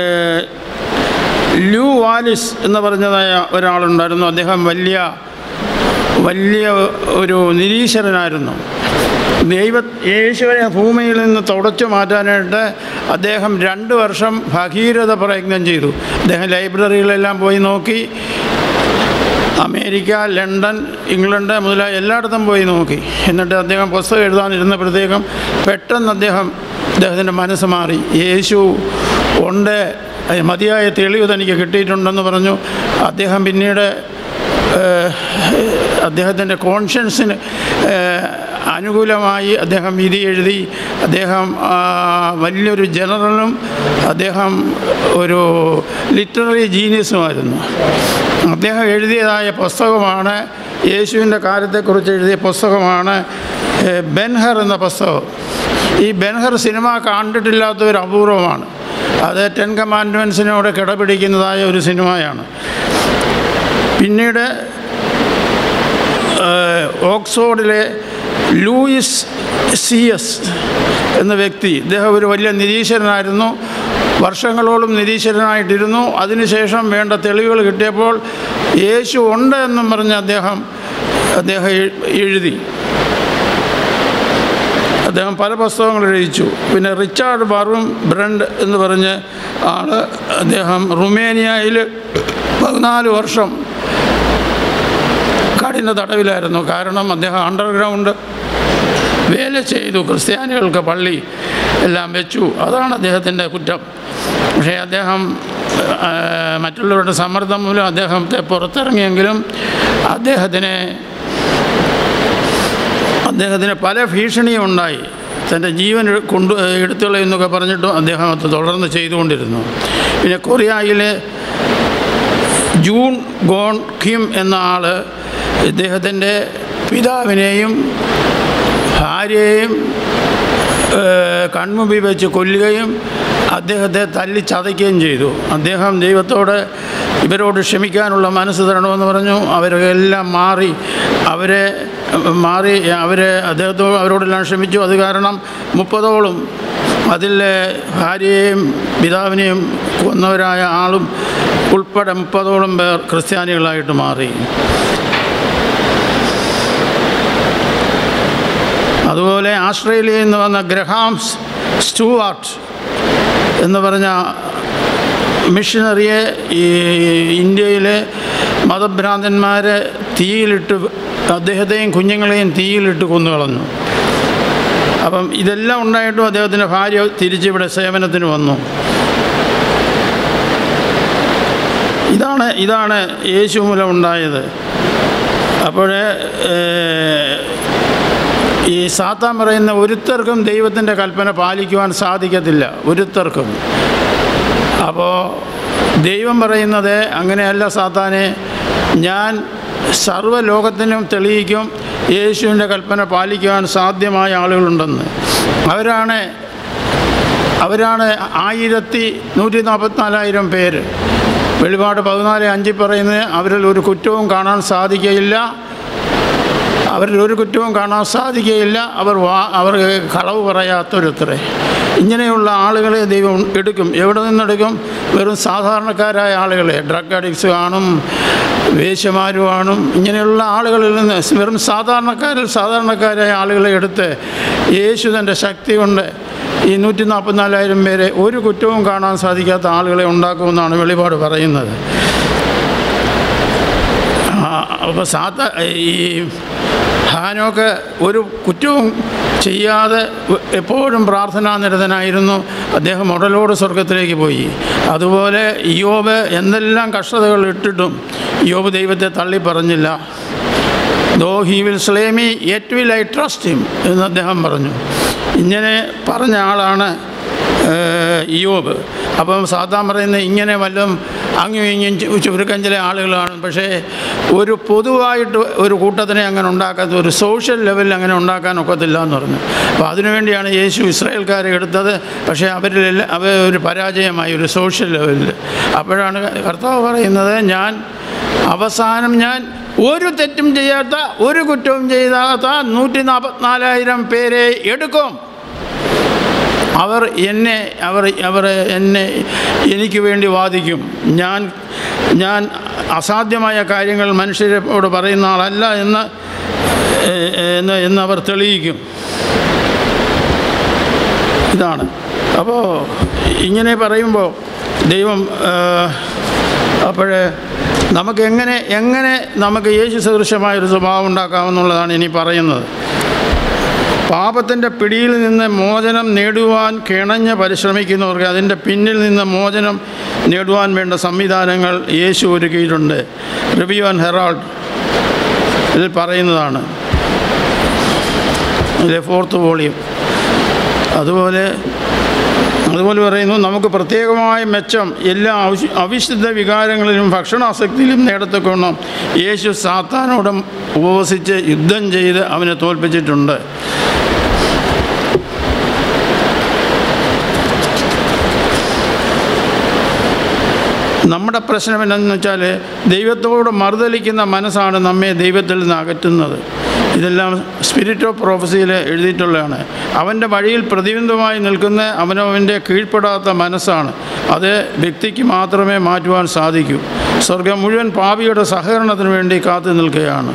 ലൂ വാലിസ് എന്ന് പറഞ്ഞതായ ഒരാളുണ്ടായിരുന്നു. അദ്ദേഹം വലിയ വലിയ ഒരു നിരീശ്വരനായിരുന്നു. ദൈവ യേശുവിനെ ഭൂമിയിൽ നിന്ന് തുടച്ചു മാറ്റാനായിട്ട് അദ്ദേഹം രണ്ട് വർഷം ഭഗീരഥ പ്രയത്നം ചെയ്തു. അദ്ദേഹം ലൈബ്രറികളെല്ലാം പോയി നോക്കി. അമേരിക്ക, ലണ്ടൻ, ഇംഗ്ലണ്ട് മുതലായ എല്ലായിടത്തും പോയി നോക്കി. എന്നിട്ട് അദ്ദേഹം പുസ്തകം എഴുതാനിരുന്നപ്പോഴത്തേക്കും പെട്ടെന്ന് അദ്ദേഹം അദ്ദേഹത്തിൻ്റെ മനസ്സ് മാറി. യേശു ഉണ്ട്, മതിയായ തെളിവ് തനിക്ക് കിട്ടിയിട്ടുണ്ടെന്ന് പറഞ്ഞു. അദ്ദേഹം പിന്നീട് അദ്ദേഹത്തിൻ്റെ കോൺഷ്യൻസിന് അനുകൂലമായി അദ്ദേഹം വിധി എഴുതി. അദ്ദേഹം വലിയൊരു ജനറലും അദ്ദേഹം ഒരു ലിറ്റററി ജീനിയസുമായിരുന്നു. അദ്ദേഹം എഴുതിയതായ പുസ്തകമാണ്, യേശുവിൻ്റെ കാര്യത്തെക്കുറിച്ച് എഴുതിയ പുസ്തകമാണ് ബെൻഹർ എന്ന പുസ്തകം. ഈ ബെൻഹർ സിനിമ കണ്ടിട്ടില്ലാത്തവർ അപൂർവമാണ്. അത് ടെൻ കമാൻഡ്മെൻറ്റ്സിനോട് കിടപിടിക്കുന്നതായ ഒരു സിനിമയാണ്. പിന്നീട് ഓക്സ്ഫോർഡിലെ ലൂയിസ് സി എസ് എന്ന വ്യക്തി, ഇദ്ദേഹം ഒരു വലിയ നിരീശ്വരനായിരുന്നു. വർഷങ്ങളോളം നിരീശ്വരനായിട്ടിരുന്നു. അതിനുശേഷം വേണ്ട തെളിവുകൾ കിട്ടിയപ്പോൾ യേശു ഉണ്ട് എന്നും പറഞ്ഞ് അദ്ദേഹം അദ്ദേഹം എഴുതി. അദ്ദേഹം പല പുസ്തകങ്ങൾ രചിച്ചു. പിന്നെ റിച്ചാർഡ് ബറും ബ്രണ്ട് എന്ന് പറഞ്ഞ ആൾ, അദ്ദേഹം റുമേനിയയിൽ പതിനാല് വർഷം കഠിന തടവിലായിരുന്നു. കാരണം അദ്ദേഹം അണ്ടർഗ്രൗണ്ട് വേല ചെയ്തു, ക്രിസ്ത്യാനികൾക്ക് പള്ളി എല്ലാം വെച്ചു. അതാണ് അദ്ദേഹത്തിൻ്റെ കുറ്റം. പക്ഷേ അദ്ദേഹം മറ്റുള്ളവരുടെ സമ്മർദ്ദം മൂലം അദ്ദേഹത്തെ പുറത്തിറങ്ങിയെങ്കിലും അദ്ദേഹത്തിന് അദ്ദേഹത്തിന് പല ഭീഷണിയും ഉണ്ടായി. തൻ്റെ ജീവൻ കൊണ്ട് എടുത്തുകളയെന്നൊക്കെ പറഞ്ഞിട്ടും അദ്ദേഹം അത് തുടർന്ന് ചെയ്തുകൊണ്ടിരുന്നു. പിന്നെ കൊറിയയിലെ ജൂൺ ഗോൺ കിം എന്ന ആൾ ഇദ്ദേഹത്തിൻ്റെ പിതാവിനെയും ഭാര്യയെയും കൺമുമ്പിൽ വെച്ച് കൊല്ലുകയും അദ്ദേഹത്തെ തല്ലി ചതയ്ക്കുകയും ചെയ്തു. അദ്ദേഹം ദൈവത്തോട് ഇവരോട് ക്ഷമിക്കാനുള്ള മനസ്സ് തരണമെന്ന് പറഞ്ഞു. അവരെല്ലാം മാറി അവരെ മാറി അവരെ അദ്ദേഹത്തോട് അവരോടെല്ലാം ക്ഷമിച്ചു. അത് കാരണം മുപ്പതോളം അതിലെ ഭാര്യയെയും പിതാവിനെയും കൊന്നവരായ ആളും ഉൾപ്പെടെ മുപ്പതോളം പേർ ക്രിസ്ത്യാനികളായിട്ട് മാറി. അതുപോലെ ആസ്ട്രേലിയയിൽ നിന്ന് വന്ന ഗ്രഹാം സ്റ്റുവാർട്ട് എന്ന് പറഞ്ഞ മിഷനറിയെ ഈ ഇന്ത്യയിലെ മതഭ്രാന്തന്മാരെ തീയിലിട്ട് അദ്ദേഹത്തെയും കുഞ്ഞുങ്ങളെയും തീയിലിട്ട് കൊന്നുകളഞ്ഞു. അപ്പം ഇതെല്ലാം ഉണ്ടായിട്ടും അദ്ദേഹത്തിൻ്റെ ഭാര്യ തിരിച്ചിവിടെ സേവനത്തിന് വന്നു. ഇതാണ് ഇതാണ് യേശു മൂലം ഉണ്ടായത്. അപ്പോൾ ഈ സാത്താൻ പറയുന്ന ഒരുത്തർക്കും ദൈവത്തിൻ്റെ കൽപ്പന പാലിക്കുവാൻ സാധിക്കത്തില്ല, ഒരുത്തർക്കും. അപ്പോൾ ദൈവം പറയുന്നത് അങ്ങനെയല്ല സാത്താനെ, ഞാൻ സർവ്വലോകത്തിനും തെളിയിക്കും യേശുവിൻ്റെ കൽപ്പന പാലിക്കുവാൻ സാധ്യമായ ആളുകളുണ്ടെന്ന്. അവരാണ് അവരാണ് ആയിരത്തി നൂറ്റി നാൽപ്പത്തിനാലായിരം പേര്. വെളിപാട് പതിനാല് അഞ്ചിൽ പറയുന്നത് അവരിൽ ഒരു കുറ്റവും കാണാൻ സാധിക്കുകയില്ല, അവരിൽ ഒരു കുറ്റവും കാണാൻ സാധിക്കുകയില്ല, അവർ വാ അവർ കളവ് പറയാത്തൊരുത്തരെ. ഇങ്ങനെയുള്ള ആളുകളെ ദൈവം എടുക്കും. എവിടെ നിന്നെടുക്കും? വെറും സാധാരണക്കാരായ ആളുകളെ, ഡ്രഗ് അഡിക്ട്സ് കാണും, വേശ്യമാരും കാണും. ഇങ്ങനെയുള്ള ആളുകളിൽ നിന്ന് വെറും സാധാരണക്കാരിൽ സാധാരണക്കാരായ ആളുകളെ എടുത്ത് യേശു തൻ്റെ ശക്തി കൊണ്ട് ഈ നൂറ്റി നാൽപ്പത്തിനാലായിരം പേരെ ഒരു കുറ്റവും കാണാൻ സാധിക്കാത്ത ആളുകളെ ഉണ്ടാക്കുമെന്നാണ് വെളിപാട് പറയുന്നത്. അപ്പോൾ സാത്ത ഈ ഹാനോക്ക് ഒരു കുറ്റവും ചെയ്യാതെ എപ്പോഴും പ്രാർത്ഥനാനിരതനായിരുന്നു. അദ്ദേഹം ഉടലോട് സ്വർഗത്തിലേക്ക് പോയി. അതുപോലെ ഇയ്യോബ് എന്തെല്ലാം കഷ്ടതകൾ ഇട്ടിട്ടും ഇയ്യോബ് ദൈവത്തെ തള്ളി പറഞ്ഞില്ല. Though he will slay me yet will I trust him എന്ന് അദ്ദേഹം പറഞ്ഞു. ഇങ്ങനെ പറഞ്ഞ ആളാണ് ഇയ്യോബ്. അപ്പം സാത്താൻ പറയുന്നത് ഇങ്ങനെ വല്ലതും അങ്ങും ഇങ്ങും ചുരുക്കം ചില ആളുകളാണ്. പക്ഷേ ഒരു പൊതുവായിട്ട് ഒരു കൂട്ടത്തിനെ അങ്ങനെ ഉണ്ടാക്കാത്ത, ഒരു സോഷ്യൽ ലെവലിൽ അങ്ങനെ ഉണ്ടാക്കാൻ ഒക്കത്തില്ല എന്ന് പറഞ്ഞു. അപ്പോൾ അതിനുവേണ്ടിയാണ് യേശു ഇസ്രായേൽക്കാരെ എടുത്തത്. പക്ഷേ അവരിലെല്ലാം അവർ ഒരു പരാജയമായി ഒരു സോഷ്യൽ ലെവലിൽ. അപ്പോഴാണ് കർത്താവ് പറയുന്നത്, ഞാൻ അവസാനം ഞാൻ ഒരു തെറ്റും ചെയ്യാത്ത, ഒരു കുറ്റവും ചെയ്യാത്ത നൂറ്റി നാൽപ്പത്തിനാലായിരം പേരെ എടുക്കും. അവർ എന്നെ അവർ അവർ എന്നെ എനിക്ക് വേണ്ടി വാദിക്കും. ഞാൻ ഞാൻ അസാധ്യമായ കാര്യങ്ങൾ മനുഷ്യരോട് പറയുന്ന ആളല്ല എന്ന് എന്ന് എന്നവർ തെളിയിക്കും. ഇതാണ്. അപ്പോൾ ഇങ്ങനെ പറയുമ്പോൾ ദൈവം അപ്പോഴേ നമുക്ക് എങ്ങനെ എങ്ങനെ നമുക്ക് യേശു സദൃശമായൊരു സ്വഭാവം ഉണ്ടാക്കാമെന്നുള്ളതാണ് ഇനി പറയുന്നത്. പാപത്തിൻ്റെ പിടിയിൽ നിന്ന് മോചനം നേടുവാൻ കിണഞ്ഞ് പരിശ്രമിക്കുന്നവർക്ക് അതിൻ്റെ പിന്നിൽ നിന്ന് മോചനം നേടുവാൻ വേണ്ട സംവിധാനങ്ങൾ യേശു ഒരുക്കിയിട്ടുണ്ട്. റിവ്യൂ ആൻഡ് ഹെറാൾഡ് ഇതിൽ പറയുന്നതാണ്, ഇതിലെ ഫോർത്ത് വോളിയം. അതുപോലെ അതുപോലെ പറയുന്നു, നമുക്ക് പ്രത്യേകമായ മെച്ചം എല്ലാ അവിശുദ്ധ വികാരങ്ങളിലും ഭക്ഷണാസക്തിയിലും നേടത്തക്കോണം യേശു സാത്താനോട് ഉപവസിച്ച് യുദ്ധം ചെയ്ത് അവനെ തോൽപ്പിച്ചിട്ടുണ്ട്. നമ്മുടെ പ്രശ്നം എന്താണെന്ന് വെച്ചാൽ ദൈവത്തോട് മറുതലിക്കുന്ന മനസ്സാണ് നമ്മെ ദൈവത്തിൽ നിന്ന് അകറ്റുന്നത്. ഇതെല്ലാം സ്പിരിറ്റ് ഓഫ് പ്രൊഫസിയിൽ എഴുതിയിട്ടുള്ളതാണ്. അവൻ്റെ വഴിയിൽ പ്രതിബന്ധമായി നിൽക്കുന്ന അവനവൻ്റെ കീഴ്പ്പെടാത്ത മനസ്സാണ്. അത് വ്യക്തിക്ക് മാത്രമേ മാറ്റുവാൻ സാധിക്കൂ. സ്വർഗം മുഴുവൻ പാപിയുടെ സഹകരണത്തിന് വേണ്ടി കാത്തു നിൽക്കുകയാണ്.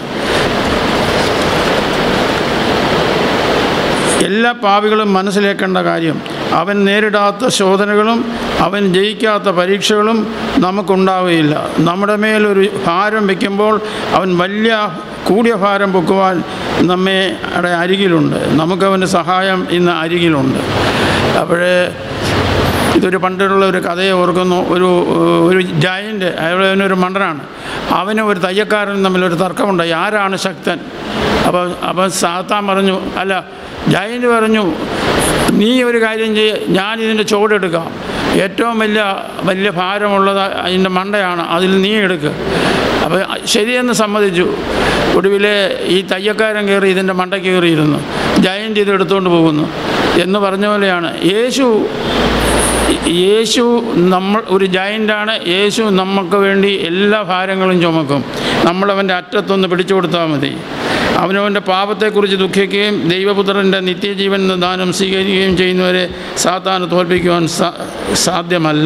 എല്ലാ പാപികളും മനസ്സിലാക്കേണ്ട കാര്യം, അവൻ നേരിടാത്ത ശോധനകളും അവൻ ജയിക്കാത്ത പരീക്ഷകളും നമുക്കുണ്ടാവുകയില്ല. നമ്മുടെ മേലൊരു ഭാരം വയ്ക്കുമ്പോൾ അവൻ വലിയ കൂടിയ ഭാരം പൊക്കുവാൻ നമ്മെ അരികിലുണ്ട്. നമുക്കവൻ്റെ സഹായം ഇന്ന് അരികിലുണ്ട്. അപ്പോഴേ ഇതൊരു പണ്ടുള്ള ഒരു കഥയെ ഓർക്കുന്നു. ഒരു ഒരു ജയൻ്റ്, അവനൊരു മണ്ടനാണ്. അവനും ഒരു തയ്യക്കാരനും തമ്മിലൊരു തർക്കമുണ്ടായി, ആരാണ് ശക്തൻ. അപ്പോൾ അപ്പോൾ സാത്താൻ പറഞ്ഞു, അല്ല ജയൻ്റ് പറഞ്ഞു, നീ ഒരു കാര്യം ചെയ്യ, ഞാനിതിൻ്റെ ചുവടെടുക്കാം, ഏറ്റവും വലിയ വലിയ ഭാരമുള്ളത് അതിൻ്റെ മണ്ടയാണ്, അതിൽ നീ എടുക്കുക. അപ്പോൾ ശരിയെന്ന് സമ്മതിച്ചു. ഒടുവിൽ ഈ തയ്യക്കാരൻ കയറി ഇതിൻ്റെ മണ്ടയ്ക്ക് കയറിയിരുന്നു. ജയൻ്റ് ഇത് എടുത്തുകൊണ്ട് പോകുന്നു എന്ന് പറഞ്ഞ പോലെയാണ് യേശു. യേശു നമ്മൾ ഒരു ജയൻ്റാണ്. യേശു നമുക്ക് വേണ്ടി എല്ലാ ഭാരങ്ങളും ചുമക്കും. നമ്മളവൻ്റെ അറ്റത്തൊന്ന് പിടിച്ചു കൊടുത്താൽ മതി. അവനവൻ്റെ പാപത്തെക്കുറിച്ച് ദുഃഖിക്കുകയും ദൈവപുത്രൻ്റെ നിത്യജീവൻ ദാനം സ്വീകരിക്കുകയും ചെയ്യുന്നവരെ സാത്താന് തോൽപ്പിക്കുവാൻ സാധ്യമല്ല.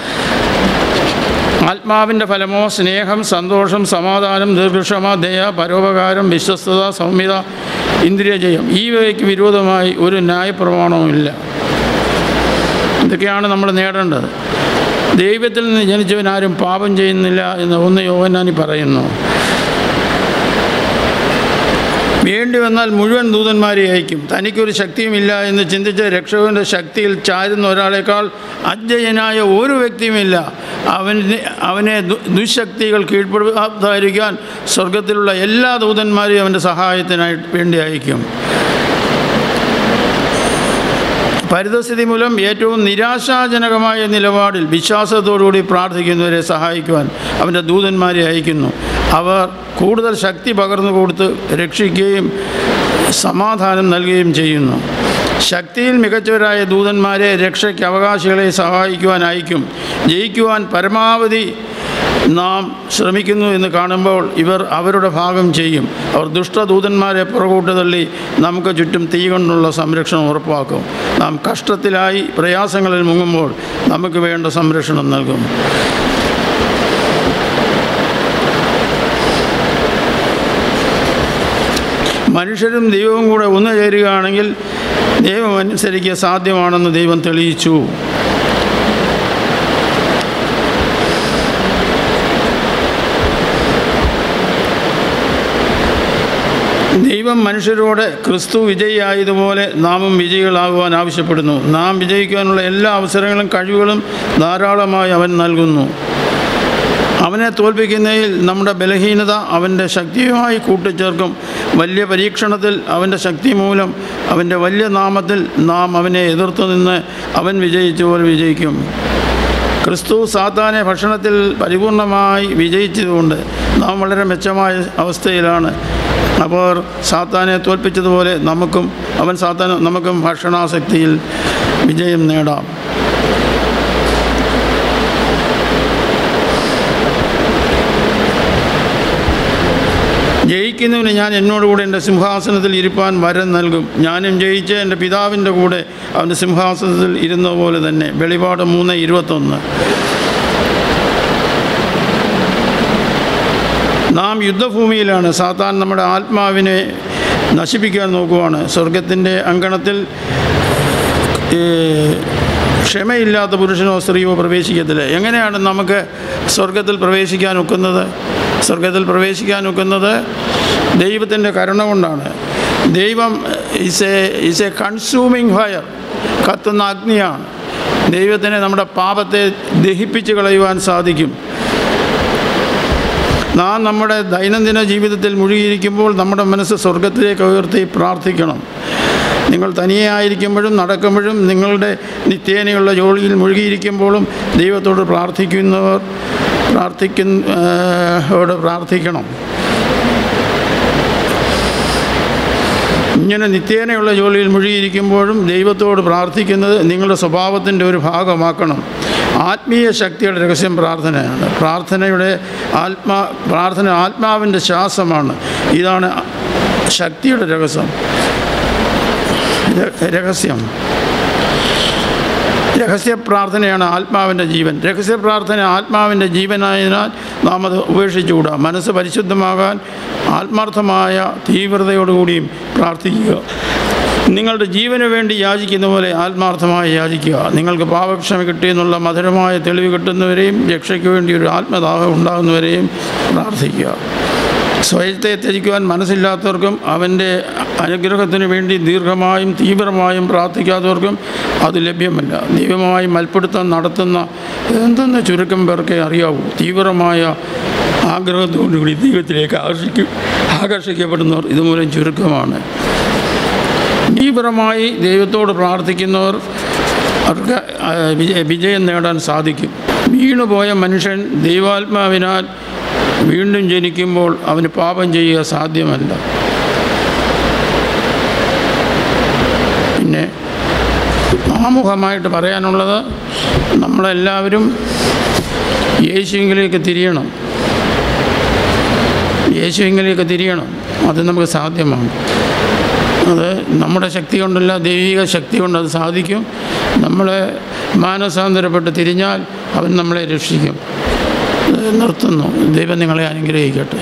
ആത്മാവിൻ്റെ ഫലമോ സ്നേഹം, സന്തോഷം, സമാധാനം, ദീർഘക്ഷമ, ദയ, പരോപകാരം, വിശ്വസ്തത, സൗമ്യത, ഇന്ദ്രിയജയം, ഈ വകയ്ക്ക് വിരോധമായി ഒരു ന്യായപ്രമാണവുമില്ല. ഇതൊക്കെയാണ് നമ്മൾ നേടേണ്ടത്. ദൈവത്തിൽ നിന്ന് ജനിച്ചവനാരും പാപം ചെയ്യുന്നില്ല എന്ന് ഒന്ന് യോഹന്നാനി പറയുന്നു. വേണ്ടി വന്നാൽ മുഴുവൻ ദൂതന്മാരെ അയക്കും. തനിക്കൊരു ശക്തിയുമില്ല എന്ന് ചിന്തിച്ച് രക്ഷകൻ്റെ ശക്തിയിൽ ചാരുന്ന ഒരാളേക്കാൾ അജയ്യനായ ഒരു വ്യക്തിയുമില്ല. അവന് അവനെ ദുശക്തികൾ കീഴ്പ്പെടുത്താതിരിക്കാൻ സ്വർഗത്തിലുള്ള എല്ലാ ദൂതന്മാരെയും അവൻ്റെ സഹായത്തിനായി വേണ്ടി അയക്കും. പരിതസ്ഥിതി മൂലം ഏറ്റവും നിരാശാജനകമായ നിലപാടിൽ വിശ്വാസത്തോടുകൂടി പ്രാർത്ഥിക്കുന്നവരെ സഹായിക്കുവാൻ അവൻ്റെ ദൂതന്മാരെ അയക്കുന്നു. അവർ കൂടുതൽ ശക്തി പകർന്നു കൊടുത്ത് രക്ഷിക്കുകയും സമാധാനം നൽകുകയും ചെയ്യുന്നു. ശക്തിയിൽ മികച്ചവരായ ദൂതന്മാരെ രക്ഷയ്ക്ക് അവകാശികളെ സഹായിക്കുവാൻ അയക്കും. ജയിക്കുവാൻ പരമാവധി നാം ശ്രമിക്കുന്നു എന്ന് കാണുമ്പോൾ ഇവർ അവരുടെ ഭാഗം ചെയ്യും. അവർ ദുഷ്ടദൂതന്മാരെ പുറകോട്ട് തള്ളി നമുക്ക് ചുറ്റും തീ കൊണ്ടുള്ള സംരക്ഷണം ഉറപ്പാക്കും. നാം കഷ്ടത്തിലായി പ്രയാസങ്ങളിൽ മുങ്ങുമ്പോൾ നമുക്ക് വേണ്ട സംരക്ഷണം നൽകും. മനുഷ്യരും ദൈവവും കൂടെ ഒന്നു ചേരുകയാണെങ്കിൽ ദൈവം അനുസരിക്കുക സാധ്യമാണെന്ന് ദൈവം തെളിയിച്ചു. ദൈവം മനുഷ്യരോട് ക്രിസ്തു വിജയിയായതുപോലെ നാമും വിജയികളാകുവാൻ ആവശ്യപ്പെടുന്നു. നാം വിജയിക്കാനുള്ള എല്ലാ അവസരങ്ങളും കഴിവുകളും ധാരാളമായി അവൻ നൽകുന്നു. അവനെ തോൽപ്പിക്കുന്നതിൽ നമ്മുടെ ബലഹീനത അവൻ്റെ ശക്തിയുമായി കൂട്ടിച്ചേർക്കും. വലിയ പരീക്ഷണത്തിൽ അവൻ്റെ ശക്തി മൂലം അവൻ്റെ വലിയ നാമത്തിൽ നാം അവനെ എതിർത്തു നിന്ന് അവൻ വിജയിച്ച പോലെ വിജയിക്കും. ക്രിസ്തു സാത്താനെ ഭക്ഷണത്തിൽ പരിപൂർണമായി വിജയിച്ചതുകൊണ്ട് നാം വളരെ മെച്ചമായ അവസ്ഥയിലാണ്. അപ്പോൾ സാത്താനെ തോൽപ്പിച്ചതുപോലെ നമുക്കും അവൻ സാത്താൻ നമുക്കും ഭക്ഷണാസക്തിയിൽ വിജയം നേടാം. ജയിക്കുന്നവന് ഞാൻ എന്നോടുകൂടെ എൻ്റെ സിംഹാസനത്തിൽ ഇരിപ്പാൻ വരം നൽകും. ഞാനും ജയിച്ച് എൻ്റെ പിതാവിൻ്റെ കൂടെ അവൻ്റെ സിംഹാസനത്തിൽ ഇരുന്ന പോലെ തന്നെ. വെളിപാട് മൂന്ന് ഇരുപത്തൊന്ന്. നാം യുദ്ധഭൂമിയിലാണ്. സാത്താൻ നമ്മുടെ ആത്മാവിനെ നശിപ്പിക്കാൻ നോക്കുവാണ്. സ്വർഗത്തിൻ്റെ അങ്കണത്തിൽ ക്ഷമയില്ലാത്ത പുരുഷനോ സ്ത്രീയോ പ്രവേശിക്കത്തില്ല. എങ്ങനെയാണ് നമുക്ക് സ്വർഗത്തിൽ പ്രവേശിക്കാൻ ഒക്കുന്നത്? സ്വർഗത്തിൽ പ്രവേശിക്കാൻ ഒക്കുന്നത് ദൈവത്തിൻ്റെ കരുണ കൊണ്ടാണ്. ദൈവം is a is a consuming fire, കത്തുന്ന അഗ്നിയാണ്. ദൈവത്തിന് നമ്മുടെ പാപത്തെ ദഹിപ്പിച്ച് കളയുവാൻ സാധിക്കും. നാം നമ്മുടെ ദൈനംദിന ജീവിതത്തിൽ മുഴുകിയിരിക്കുമ്പോൾ നമ്മുടെ മനസ്സ് സ്വർഗത്തിലേക്ക് ഉയർത്തി പ്രാർത്ഥിക്കണം. നിങ്ങൾ തനിയെ ആയിരിക്കുമ്പോഴും നടക്കുമ്പോഴും നിങ്ങളുടെ നിത്യേനയുള്ള ജോലിയിൽ മുഴുകിയിരിക്കുമ്പോഴും ദൈവത്തോട് പ്രാർത്ഥിക്കുന്നവർ പ്രാർത്ഥിക്കുന്നോട് പ്രാർത്ഥിക്കണം. ഇങ്ങനെ നിത്യേനയുള്ള ജോലിയിൽ മുഴുകിയിരിക്കുമ്പോഴും ദൈവത്തോട് പ്രാർത്ഥിക്കുന്നത് നിങ്ങളുടെ സ്വഭാവത്തിൻ്റെ ഒരു ഭാഗമാക്കണം. ആത്മീയ ശക്തിയുടെ രഹസ്യം പ്രാർത്ഥനയാണ്. പ്രാർത്ഥനയുടെ ആത്മാ പ്രാർത്ഥന ആത്മാവിൻ്റെ ശ്വാസമാണ്. ഇതാണ് ശക്തിയുടെ രഹസ്യം രഹസ്യം രഹസ്യ പ്രാർത്ഥനയാണ് ആത്മാവിൻ്റെ ജീവൻ. രഹസ്യ പ്രാർത്ഥന ആത്മാവിൻ്റെ ജീവനായതിനാൽ നാം അത് ഉപേക്ഷിച്ചുകൂടാ. മനസ്സ് പരിശുദ്ധമാകാൻ ആത്മാർത്ഥമായ തീവ്രതയോടുകൂടിയും പ്രാർത്ഥിക്കുക. നിങ്ങളുടെ ജീവന് വേണ്ടി യാചിക്കുന്ന പോലെ ആത്മാർത്ഥമായി യാചിക്കുക. നിങ്ങൾക്ക് പാപക്ഷമ കിട്ടിയെന്നുള്ള മധുരമായ തെളിവ് കിട്ടുന്നവരെയും രക്ഷയ്ക്ക് വേണ്ടി ഒരു ആത്മദാഹം ഉണ്ടാകുന്നവരെയും പ്രാർത്ഥിക്കുക. സ്വയത്തെ ത്യജിക്കുവാൻ മനസ്സില്ലാത്തവർക്കും അവൻ്റെ അനുഗ്രഹത്തിന് വേണ്ടി ദീർഘമായും തീവ്രമായും പ്രാർത്ഥിക്കാത്തവർക്കും അത് ലഭ്യമല്ല. ദൈവമായി മൽപ്പിടുത്തം നടത്തുന്ന എന്തെന്ന് ചുരുക്കം പേർക്കേ അറിയാവൂ. തീവ്രമായ ആഗ്രഹത്തോടുകൂടി ദൈവത്തിലേക്ക് ആകർഷിക്കും ആകർഷിക്കപ്പെടുന്നവർ ഇതുമൂലം ചുരുക്കമാണ്. തീവ്രമായി ദൈവത്തോട് പ്രാർത്ഥിക്കുന്നവർ അവർക്ക് വിജയം നേടാൻ സാധിക്കും. വീണുപോയ മനുഷ്യൻ ദൈവാത്മാവിനാൽ വീണ്ടും ജനിക്കുമ്പോൾ അവന് പാപം ചെയ്യുക സാധ്യമല്ല. പിന്നെ ആമുഖമായിട്ട് പറയാനുള്ളത്, നമ്മളെല്ലാവരും യേശുവിലേക്ക് തിരിയണം. യേശുവിലേക്ക് തിരിയണം. അത് നമുക്ക് സാധ്യമാണ്. അത് നമ്മുടെ ശക്തി കൊണ്ടല്ല, ദൈവിക ശക്തി കൊണ്ട് അത് സാധിക്കും. നമ്മളെ മാനസാന്തരപ്പെട്ട് തിരിഞ്ഞാൽ അവൻ നമ്മളെ രക്ഷിക്കും. നിർത്തുന്നു. ദൈവം നിങ്ങളെ അനുഗ്രഹിക്കട്ടെ.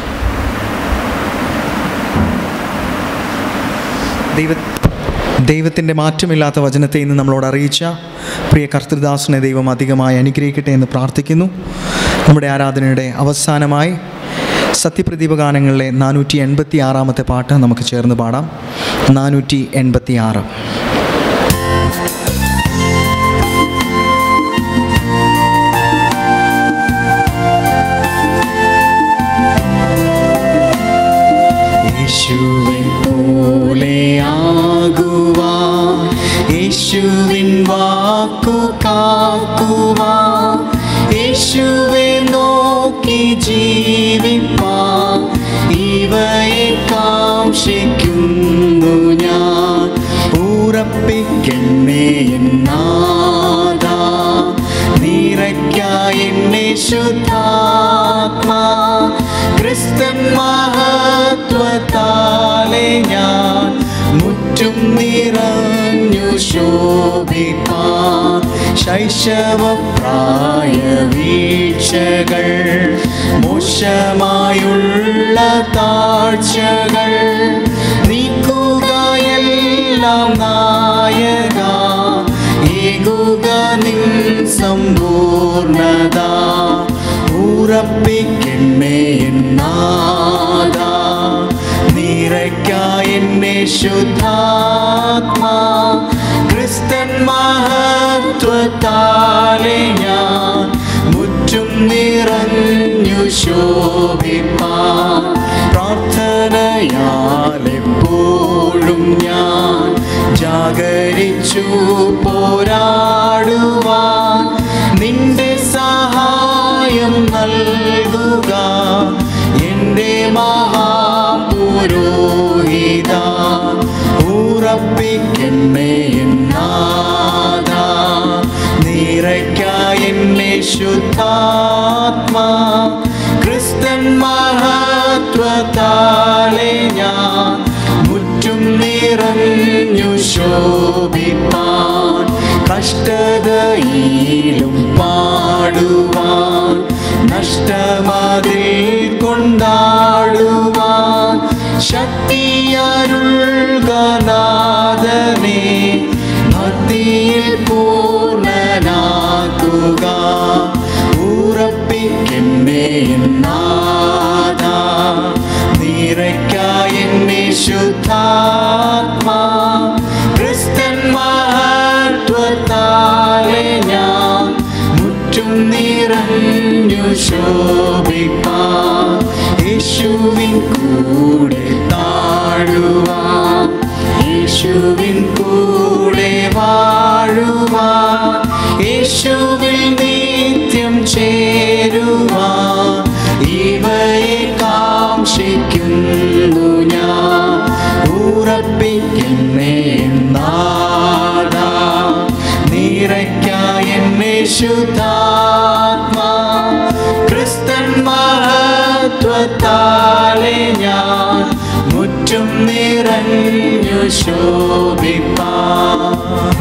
ദൈവ ദൈവത്തിൻ്റെ മാറ്റമില്ലാത്ത വചനത്തെ ഇന്ന് നമ്മളോട് അറിയിച്ച പ്രിയ കർത്തൃദാസനെ ദൈവം അധികമായി അനുഗ്രഹിക്കട്ടെ എന്ന് പ്രാർത്ഥിക്കുന്നു. നമ്മുടെ ആരാധനയുടെ അവസാനമായി സത്യപ്രദീപ ഗാനങ്ങളിലെ നാനൂറ്റി എൺപത്തി ആറാമത്തെ പാട്ട് നമുക്ക് ചേർന്ന് പാടാം. നാനൂറ്റി എൺപത്തി ആറ്. യേശുവിൻ പോലെയാകുവാൻ, യേശുവിൻ വാക്കു കാക്കുവാൻ, യേശുവെ നോക്കി ജീവിപ്പാൻ, ഇവയെ കാംക്ഷിക്കുന്നു ഞാൻ. ഉറപ്പിക്കണേ എന്നാഥാ, നിറയ്ക്കായി എന്നെ ശുദ്ധാത്മാ. ക്രിസ്തൻ മഹത്വത്താലെ ഞാൻ മുറ്റും നിറഞ്ഞു ശോഭിപ്പാൻ. ശൈശവപ്രായ വീഴ്ചകൾ, മോശമായുള്ള താഴ്ചകൾ നീക്കുകയെല്ലാം നായക. ഏകുക നിൻ സമ്പൂർണത. ഉറപ്പിക്കണേ എന്നാഥാ, നിറയ്ക്കായി എന്നെ ശുദ്ധാത്മാ. ക്രിസ്തൻ മഹത്വത്താലെ ഞാൻ മുറ്റും നിറഞ്ഞു ശോഭിപ്പാൻ. പ്രാർത്ഥനയാലെപ്പോഴും ഞാൻ ജാഗരിച്ചു പോരാടുവാൻ. നിന്റെ സഹായം നൽകുക എൻ്റെ മഹാപുരോഹിത. ഉറപ്പിക്കണേ എന്നാഥാ, നിറയ്ക്കായി എന്നെ ശുദ്ധാത്മാ. ക്രിസ്തൻ മഹത്വത്താലെ ഞാൻ മുറ്റും നിറഞ്ഞു ശോഭിപ്പാൻ. കഷ്ടതയിലും പാടുവാൻ, നഷ്ടമതിൽ കൊണ്ടാടുവാൻ ശക്തിയരുൾഗനാഥനെ. ഭക്തിയിൽ പൂർണ്ണനാക്കുക. ഉറപ്പിക്കണേ എന്നാഥാ, നിറയ്ക്കായി എന്നെ ശുദ്ധാത്മാ. ക്രിസ്തൻ മഹത്വത്താലെ ഞാൻ മുറ്റും നിറഞ്ഞു ശോഭിപ്പാൻ. യേശുവിൻ കൂടെ താഴുവാൻ, യേശുവിൻ കൂടെ വാഴുവാൻ, യേശുവിൽ നിത്യം ചേരുവാൻ. ഇവയെ കാംക്ഷിക്കുന്നു ഞാൻ. ഉറപ്പിക്കണേ എന്നാഥാ, നിറയ്ക്കായി എന്നെ ശുദ്ധാത്മാ. ക്രിസ്തൻ മഹത്വത്താലെ ഞാൻ മുറ്റും ശോഭിപ്പാൻ.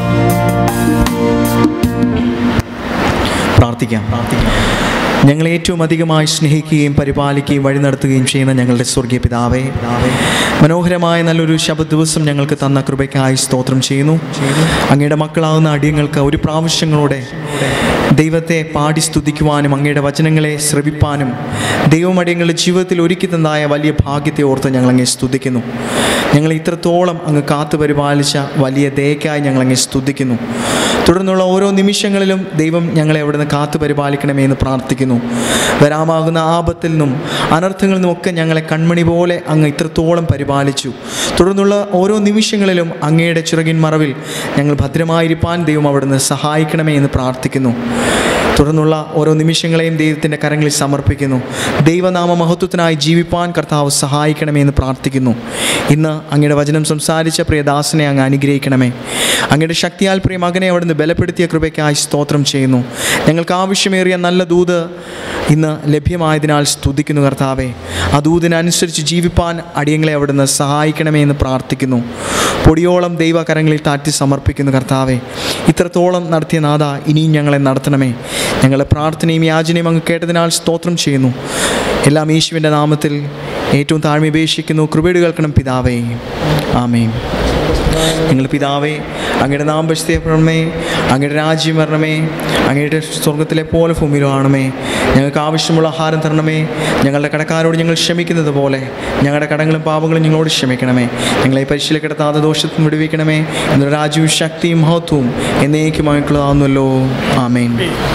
പ്രാർത്ഥിക്കാം പ്രാർത്ഥിക്കാം ഞങ്ങളെ ഏറ്റവും അധികമായി സ്നേഹിക്കുകയും പരിപാലിക്കുകയും വഴി നടത്തുകയും ചെയ്യുന്ന ഞങ്ങളുടെ സ്വർഗീയ പിതാവേ, മനോഹരമായ നല്ലൊരു ശബത്ത് ദിവസം ഞങ്ങൾക്ക് തന്ന കൃപയ്ക്കായി സ്തോത്രം ചെയ്യുന്നു. അങ്ങയുടെ മക്കളാവുന്ന അടിയങ്ങൾക്ക് ഒരു പ്രാവശ്യങ്ങളോടെ ദൈവത്തെ പാടി സ്തുതിക്കുവാനും അങ്ങയുടെ വചനങ്ങളെ ശ്രവിപ്പാനും ദൈവം അടിയങ്ങളുടെ ജീവിതത്തിൽ ഒരുക്കി തന്നായ വലിയ ഭാഗ്യത്തെ ഓർത്ത് ഞങ്ങളങ്ങെ സ്തുതിക്കുന്നു. ഞങ്ങളെ ഇത്രത്തോളം അങ്ങ് കാത്തു പരിപാലിച്ച വലിയ ദയക്കായി ഞങ്ങളങ്ങെ സ്തുതിക്കുന്നു. തുടർന്നുള്ള ഓരോ നിമിഷങ്ങളിലും ദൈവം ഞങ്ങളെ അവിടുന്ന് കാത്തു പരിപാലിക്കണമേ എന്ന് പ്രാർത്ഥിക്കുന്നു. വരാമാകുന്ന ആപത്തിൽ നിന്നും അനർത്ഥങ്ങളിൽ നിന്നുമൊക്കെ ഞങ്ങളെ കൺമണി പോലെ അങ്ങ് ഇത്രത്തോളം പരിപാലിച്ചു. തുടർന്നുള്ള ഓരോ നിമിഷങ്ങളിലും അങ്ങയുടെ ചിറകിൻ മറവിൽ ഞങ്ങൾ ഭദ്രമായിരിക്കാൻ ദൈവം അവിടുന്ന് സഹായിക്കണമേ എന്ന് പ്രാർത്ഥിക്കുന്നു. തുടർന്നുള്ള ഓരോ നിമിഷങ്ങളെയും ദൈവത്തിൻ്റെ കരങ്ങളിൽ സമർപ്പിക്കുന്നു. ദൈവനാമ മഹത്വത്തിനായി ജീവിപ്പാൻ കർത്താവ് സഹായിക്കണമേ എന്ന് പ്രാർത്ഥിക്കുന്നു. ഇന്ന് അങ്ങയുടെ വചനം സംസാരിച്ച പ്രിയദാസനെ അങ്ങ് അനുഗ്രഹിക്കണമേ. അങ്ങയുടെ ശക്തിയാൽ പ്രിയ മകനെ അവിടുന്ന് ബലപ്പെടുത്തിയ കൃപയ്ക്കായി സ്തോത്രം ചെയ്യുന്നു. ഞങ്ങൾക്ക് ആവശ്യമേറിയ നല്ല ദൂത് ഇന്ന് ലഭ്യമായതിനാൽ സ്തുതിക്കുന്നു കർത്താവേ. ആ ദൂതിനനുസരിച്ച് ജീവിപ്പാൻ അടിയങ്ങളെ അവിടുന്ന് സഹായിക്കണമേ എന്ന് പ്രാർത്ഥിക്കുന്നു. പൊടിയോളം ദൈവകരങ്ങളിൽ താറ്റി സമർപ്പിക്കുന്നു കർത്താവേ. ഇത്രത്തോളം നടത്തിയ നാഥ ഇനിയും ഞങ്ങളെ നടത്തണമേ. ഞങ്ങളുടെ പ്രാർത്ഥനയും യാചനയും അങ്ങ് കേട്ടതിനാൽ സ്തോത്രം ചെയ്യുന്നു. എല്ലാം യേശുവിൻ്റെ നാമത്തിൽ ഏറ്റവും താഴ്മയപേക്ഷിക്കുന്നു. കൃപയുടെ കേൾക്കണം പിതാവേ. ആമേൻ. ഞങ്ങൾ പിതാവേ, അങ്ങയുടെ നാമം പരിശുദ്ധപ്പെടണമേ, അങ്ങയുടെ രാജ്യം വരണമേ, അങ്ങയുടെ സ്വർഗത്തിലെ പോലെ ഭൂമിയിലും ആണമേ. ഞങ്ങൾക്ക് ആവശ്യമുള്ള ആഹാരം തരണമേ. ഞങ്ങളുടെ കടക്കാരോട് ഞങ്ങൾ ക്ഷമിക്കുന്നത് പോലെ ഞങ്ങളുടെ കടങ്ങളും പാപങ്ങളും ഞങ്ങളോട് ക്ഷമിക്കണമേ. ഞങ്ങളെ പരീക്ഷയിലേക്ക് കിടത്താതെ ദോഷത്തിൽ വിടുവിക്കണമേ. എന്നൊരു രാജ്യവും ശക്തിയും മഹത്വവും എന്നേക്കുമായിട്ടുള്ളതാകുന്നല്ലോ. ആമേൻ.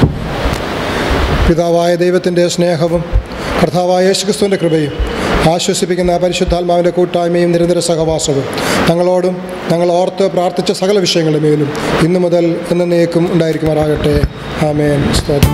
പിതാവായ ദൈവത്തിൻ്റെ സ്നേഹവും കർത്താവായ യേശുക്രിസ്തുവിൻ്റെ കൃപയും ആശ്വസിപ്പിക്കുന്ന പരിശുദ്ധാത്മാവിൻ്റെ കൂട്ടായ്മയും നിരന്തര സഹവാസവും തങ്ങളോടും ഞങ്ങൾ ഓർത്ത് പ്രാർത്ഥിച്ച സകല വിഷയങ്ങളുടെ മേലും ഇന്നു മുതൽ എന്നേക്കും ഉണ്ടായിരിക്കുമാറാകട്ടെ. ആമേൻ. സ്തോത്രം.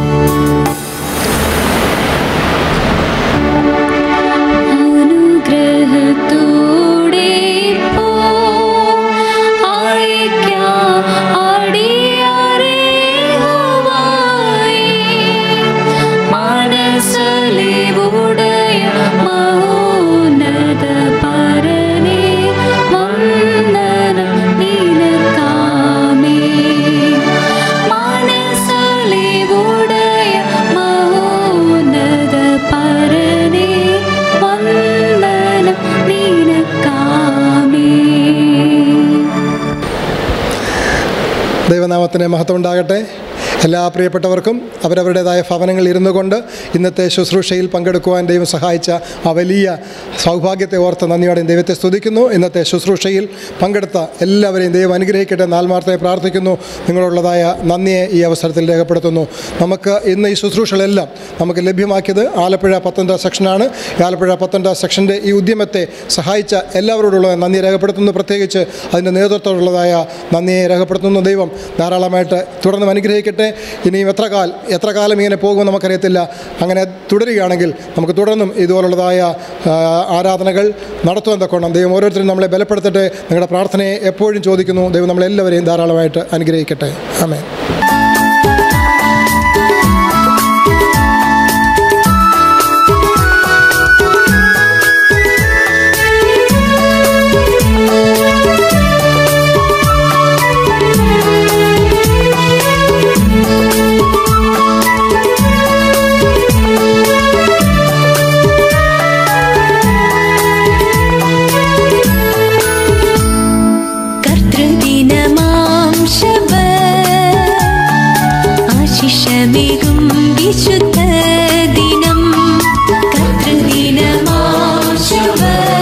ദൈവനാമത്തിന് മഹത്വം ഉണ്ടാകട്ടെ. എല്ലാ പ്രിയപ്പെട്ടവർക്കും അവരവരുടേതായ ഭവനങ്ങളിൽ ഇരുന്നു കൊണ്ട് ഇന്നത്തെ ശുശ്രൂഷയിൽ പങ്കെടുക്കുവാൻ ദൈവം സഹായിച്ച ആ വലിയ സൗഭാഗ്യത്തെ ഓർത്ത് നന്ദിയോടെ ദൈവത്തെ സ്തുതിക്കുന്നു. ഇന്നത്തെ ശുശ്രൂഷയിൽ പങ്കെടുത്ത എല്ലാവരെയും ദൈവം അനുഗ്രഹിക്കട്ടെ നാൽമാർത്തമായി പ്രാർത്ഥിക്കുന്നു. നിങ്ങളുള്ളതായ നന്ദിയെ ഈ അവസരത്തിൽ രേഖപ്പെടുത്തുന്നു. നമുക്ക് ഇന്ന് ഈ ശുശ്രൂഷകളെല്ലാം നമുക്ക് ലഭ്യമാക്കിയത് ആലപ്പുഴ പത്തനംതിട്ട സെക്ഷനാണ്. ആലപ്പുഴ പത്തനംതിട്ട സെക്ഷൻ്റെ ഈ ഉദ്യമത്തെ സഹായിച്ച എല്ലാവരോടുള്ള നന്ദി രേഖപ്പെടുത്തുന്നു. പ്രത്യേകിച്ച് അതിൻ്റെ നേതൃത്വമുള്ളതായ നന്ദിയെ രേഖപ്പെടുത്തുന്നു. ദൈവം ധാരാളമായിട്ട് തുടർന്നും അനുഗ്രഹിക്കട്ടെ. ഇനിയും എത്ര കാലം എത്ര കാലം ഇങ്ങനെ പോകുമെന്ന് നമുക്കറിയത്തില്ല. അങ്ങനെ തുടരുകയാണെങ്കിൽ നമുക്ക് തുടർന്നും ഇതുപോലുള്ളതായ ആരാധനകൾ നടത്തുവാൻ തക്കോണം ദൈവം ഓരോരുത്തരും നമ്മളെ ബലപ്പെടുത്തട്ടെ. നിങ്ങളുടെ പ്രാർത്ഥനയെ എപ്പോഴും ചോദിക്കുന്നു. ദൈവം നമ്മളെല്ലാവരെയും ധാരാളമായിട്ട് അനുഗ്രഹിക്കട്ടെ. ആമേൻ. ആശിഷമേകും വിശുദ്ധ ദിനം, കർത്തൃദിനമാശുഭ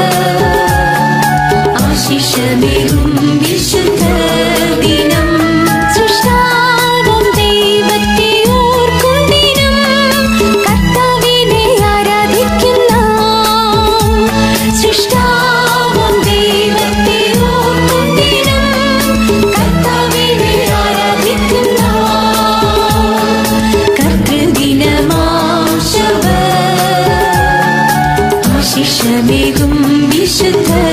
ആശിഷമേകും വിശുദ്ധ ദിനം, സൃഷ്ടാവാം ദൈവത്തെ ഓർക്കുന്നിനം, കർത്താവിനെ ആരാധിക്കുന്ന സൃഷ്ടാവാം ദൈവത്തെ ഓർക്കുന്നിനം, കർത്താവിനെ ആരാധിക്കുന്ന ആശിഷമേകും വിശുദ്ധ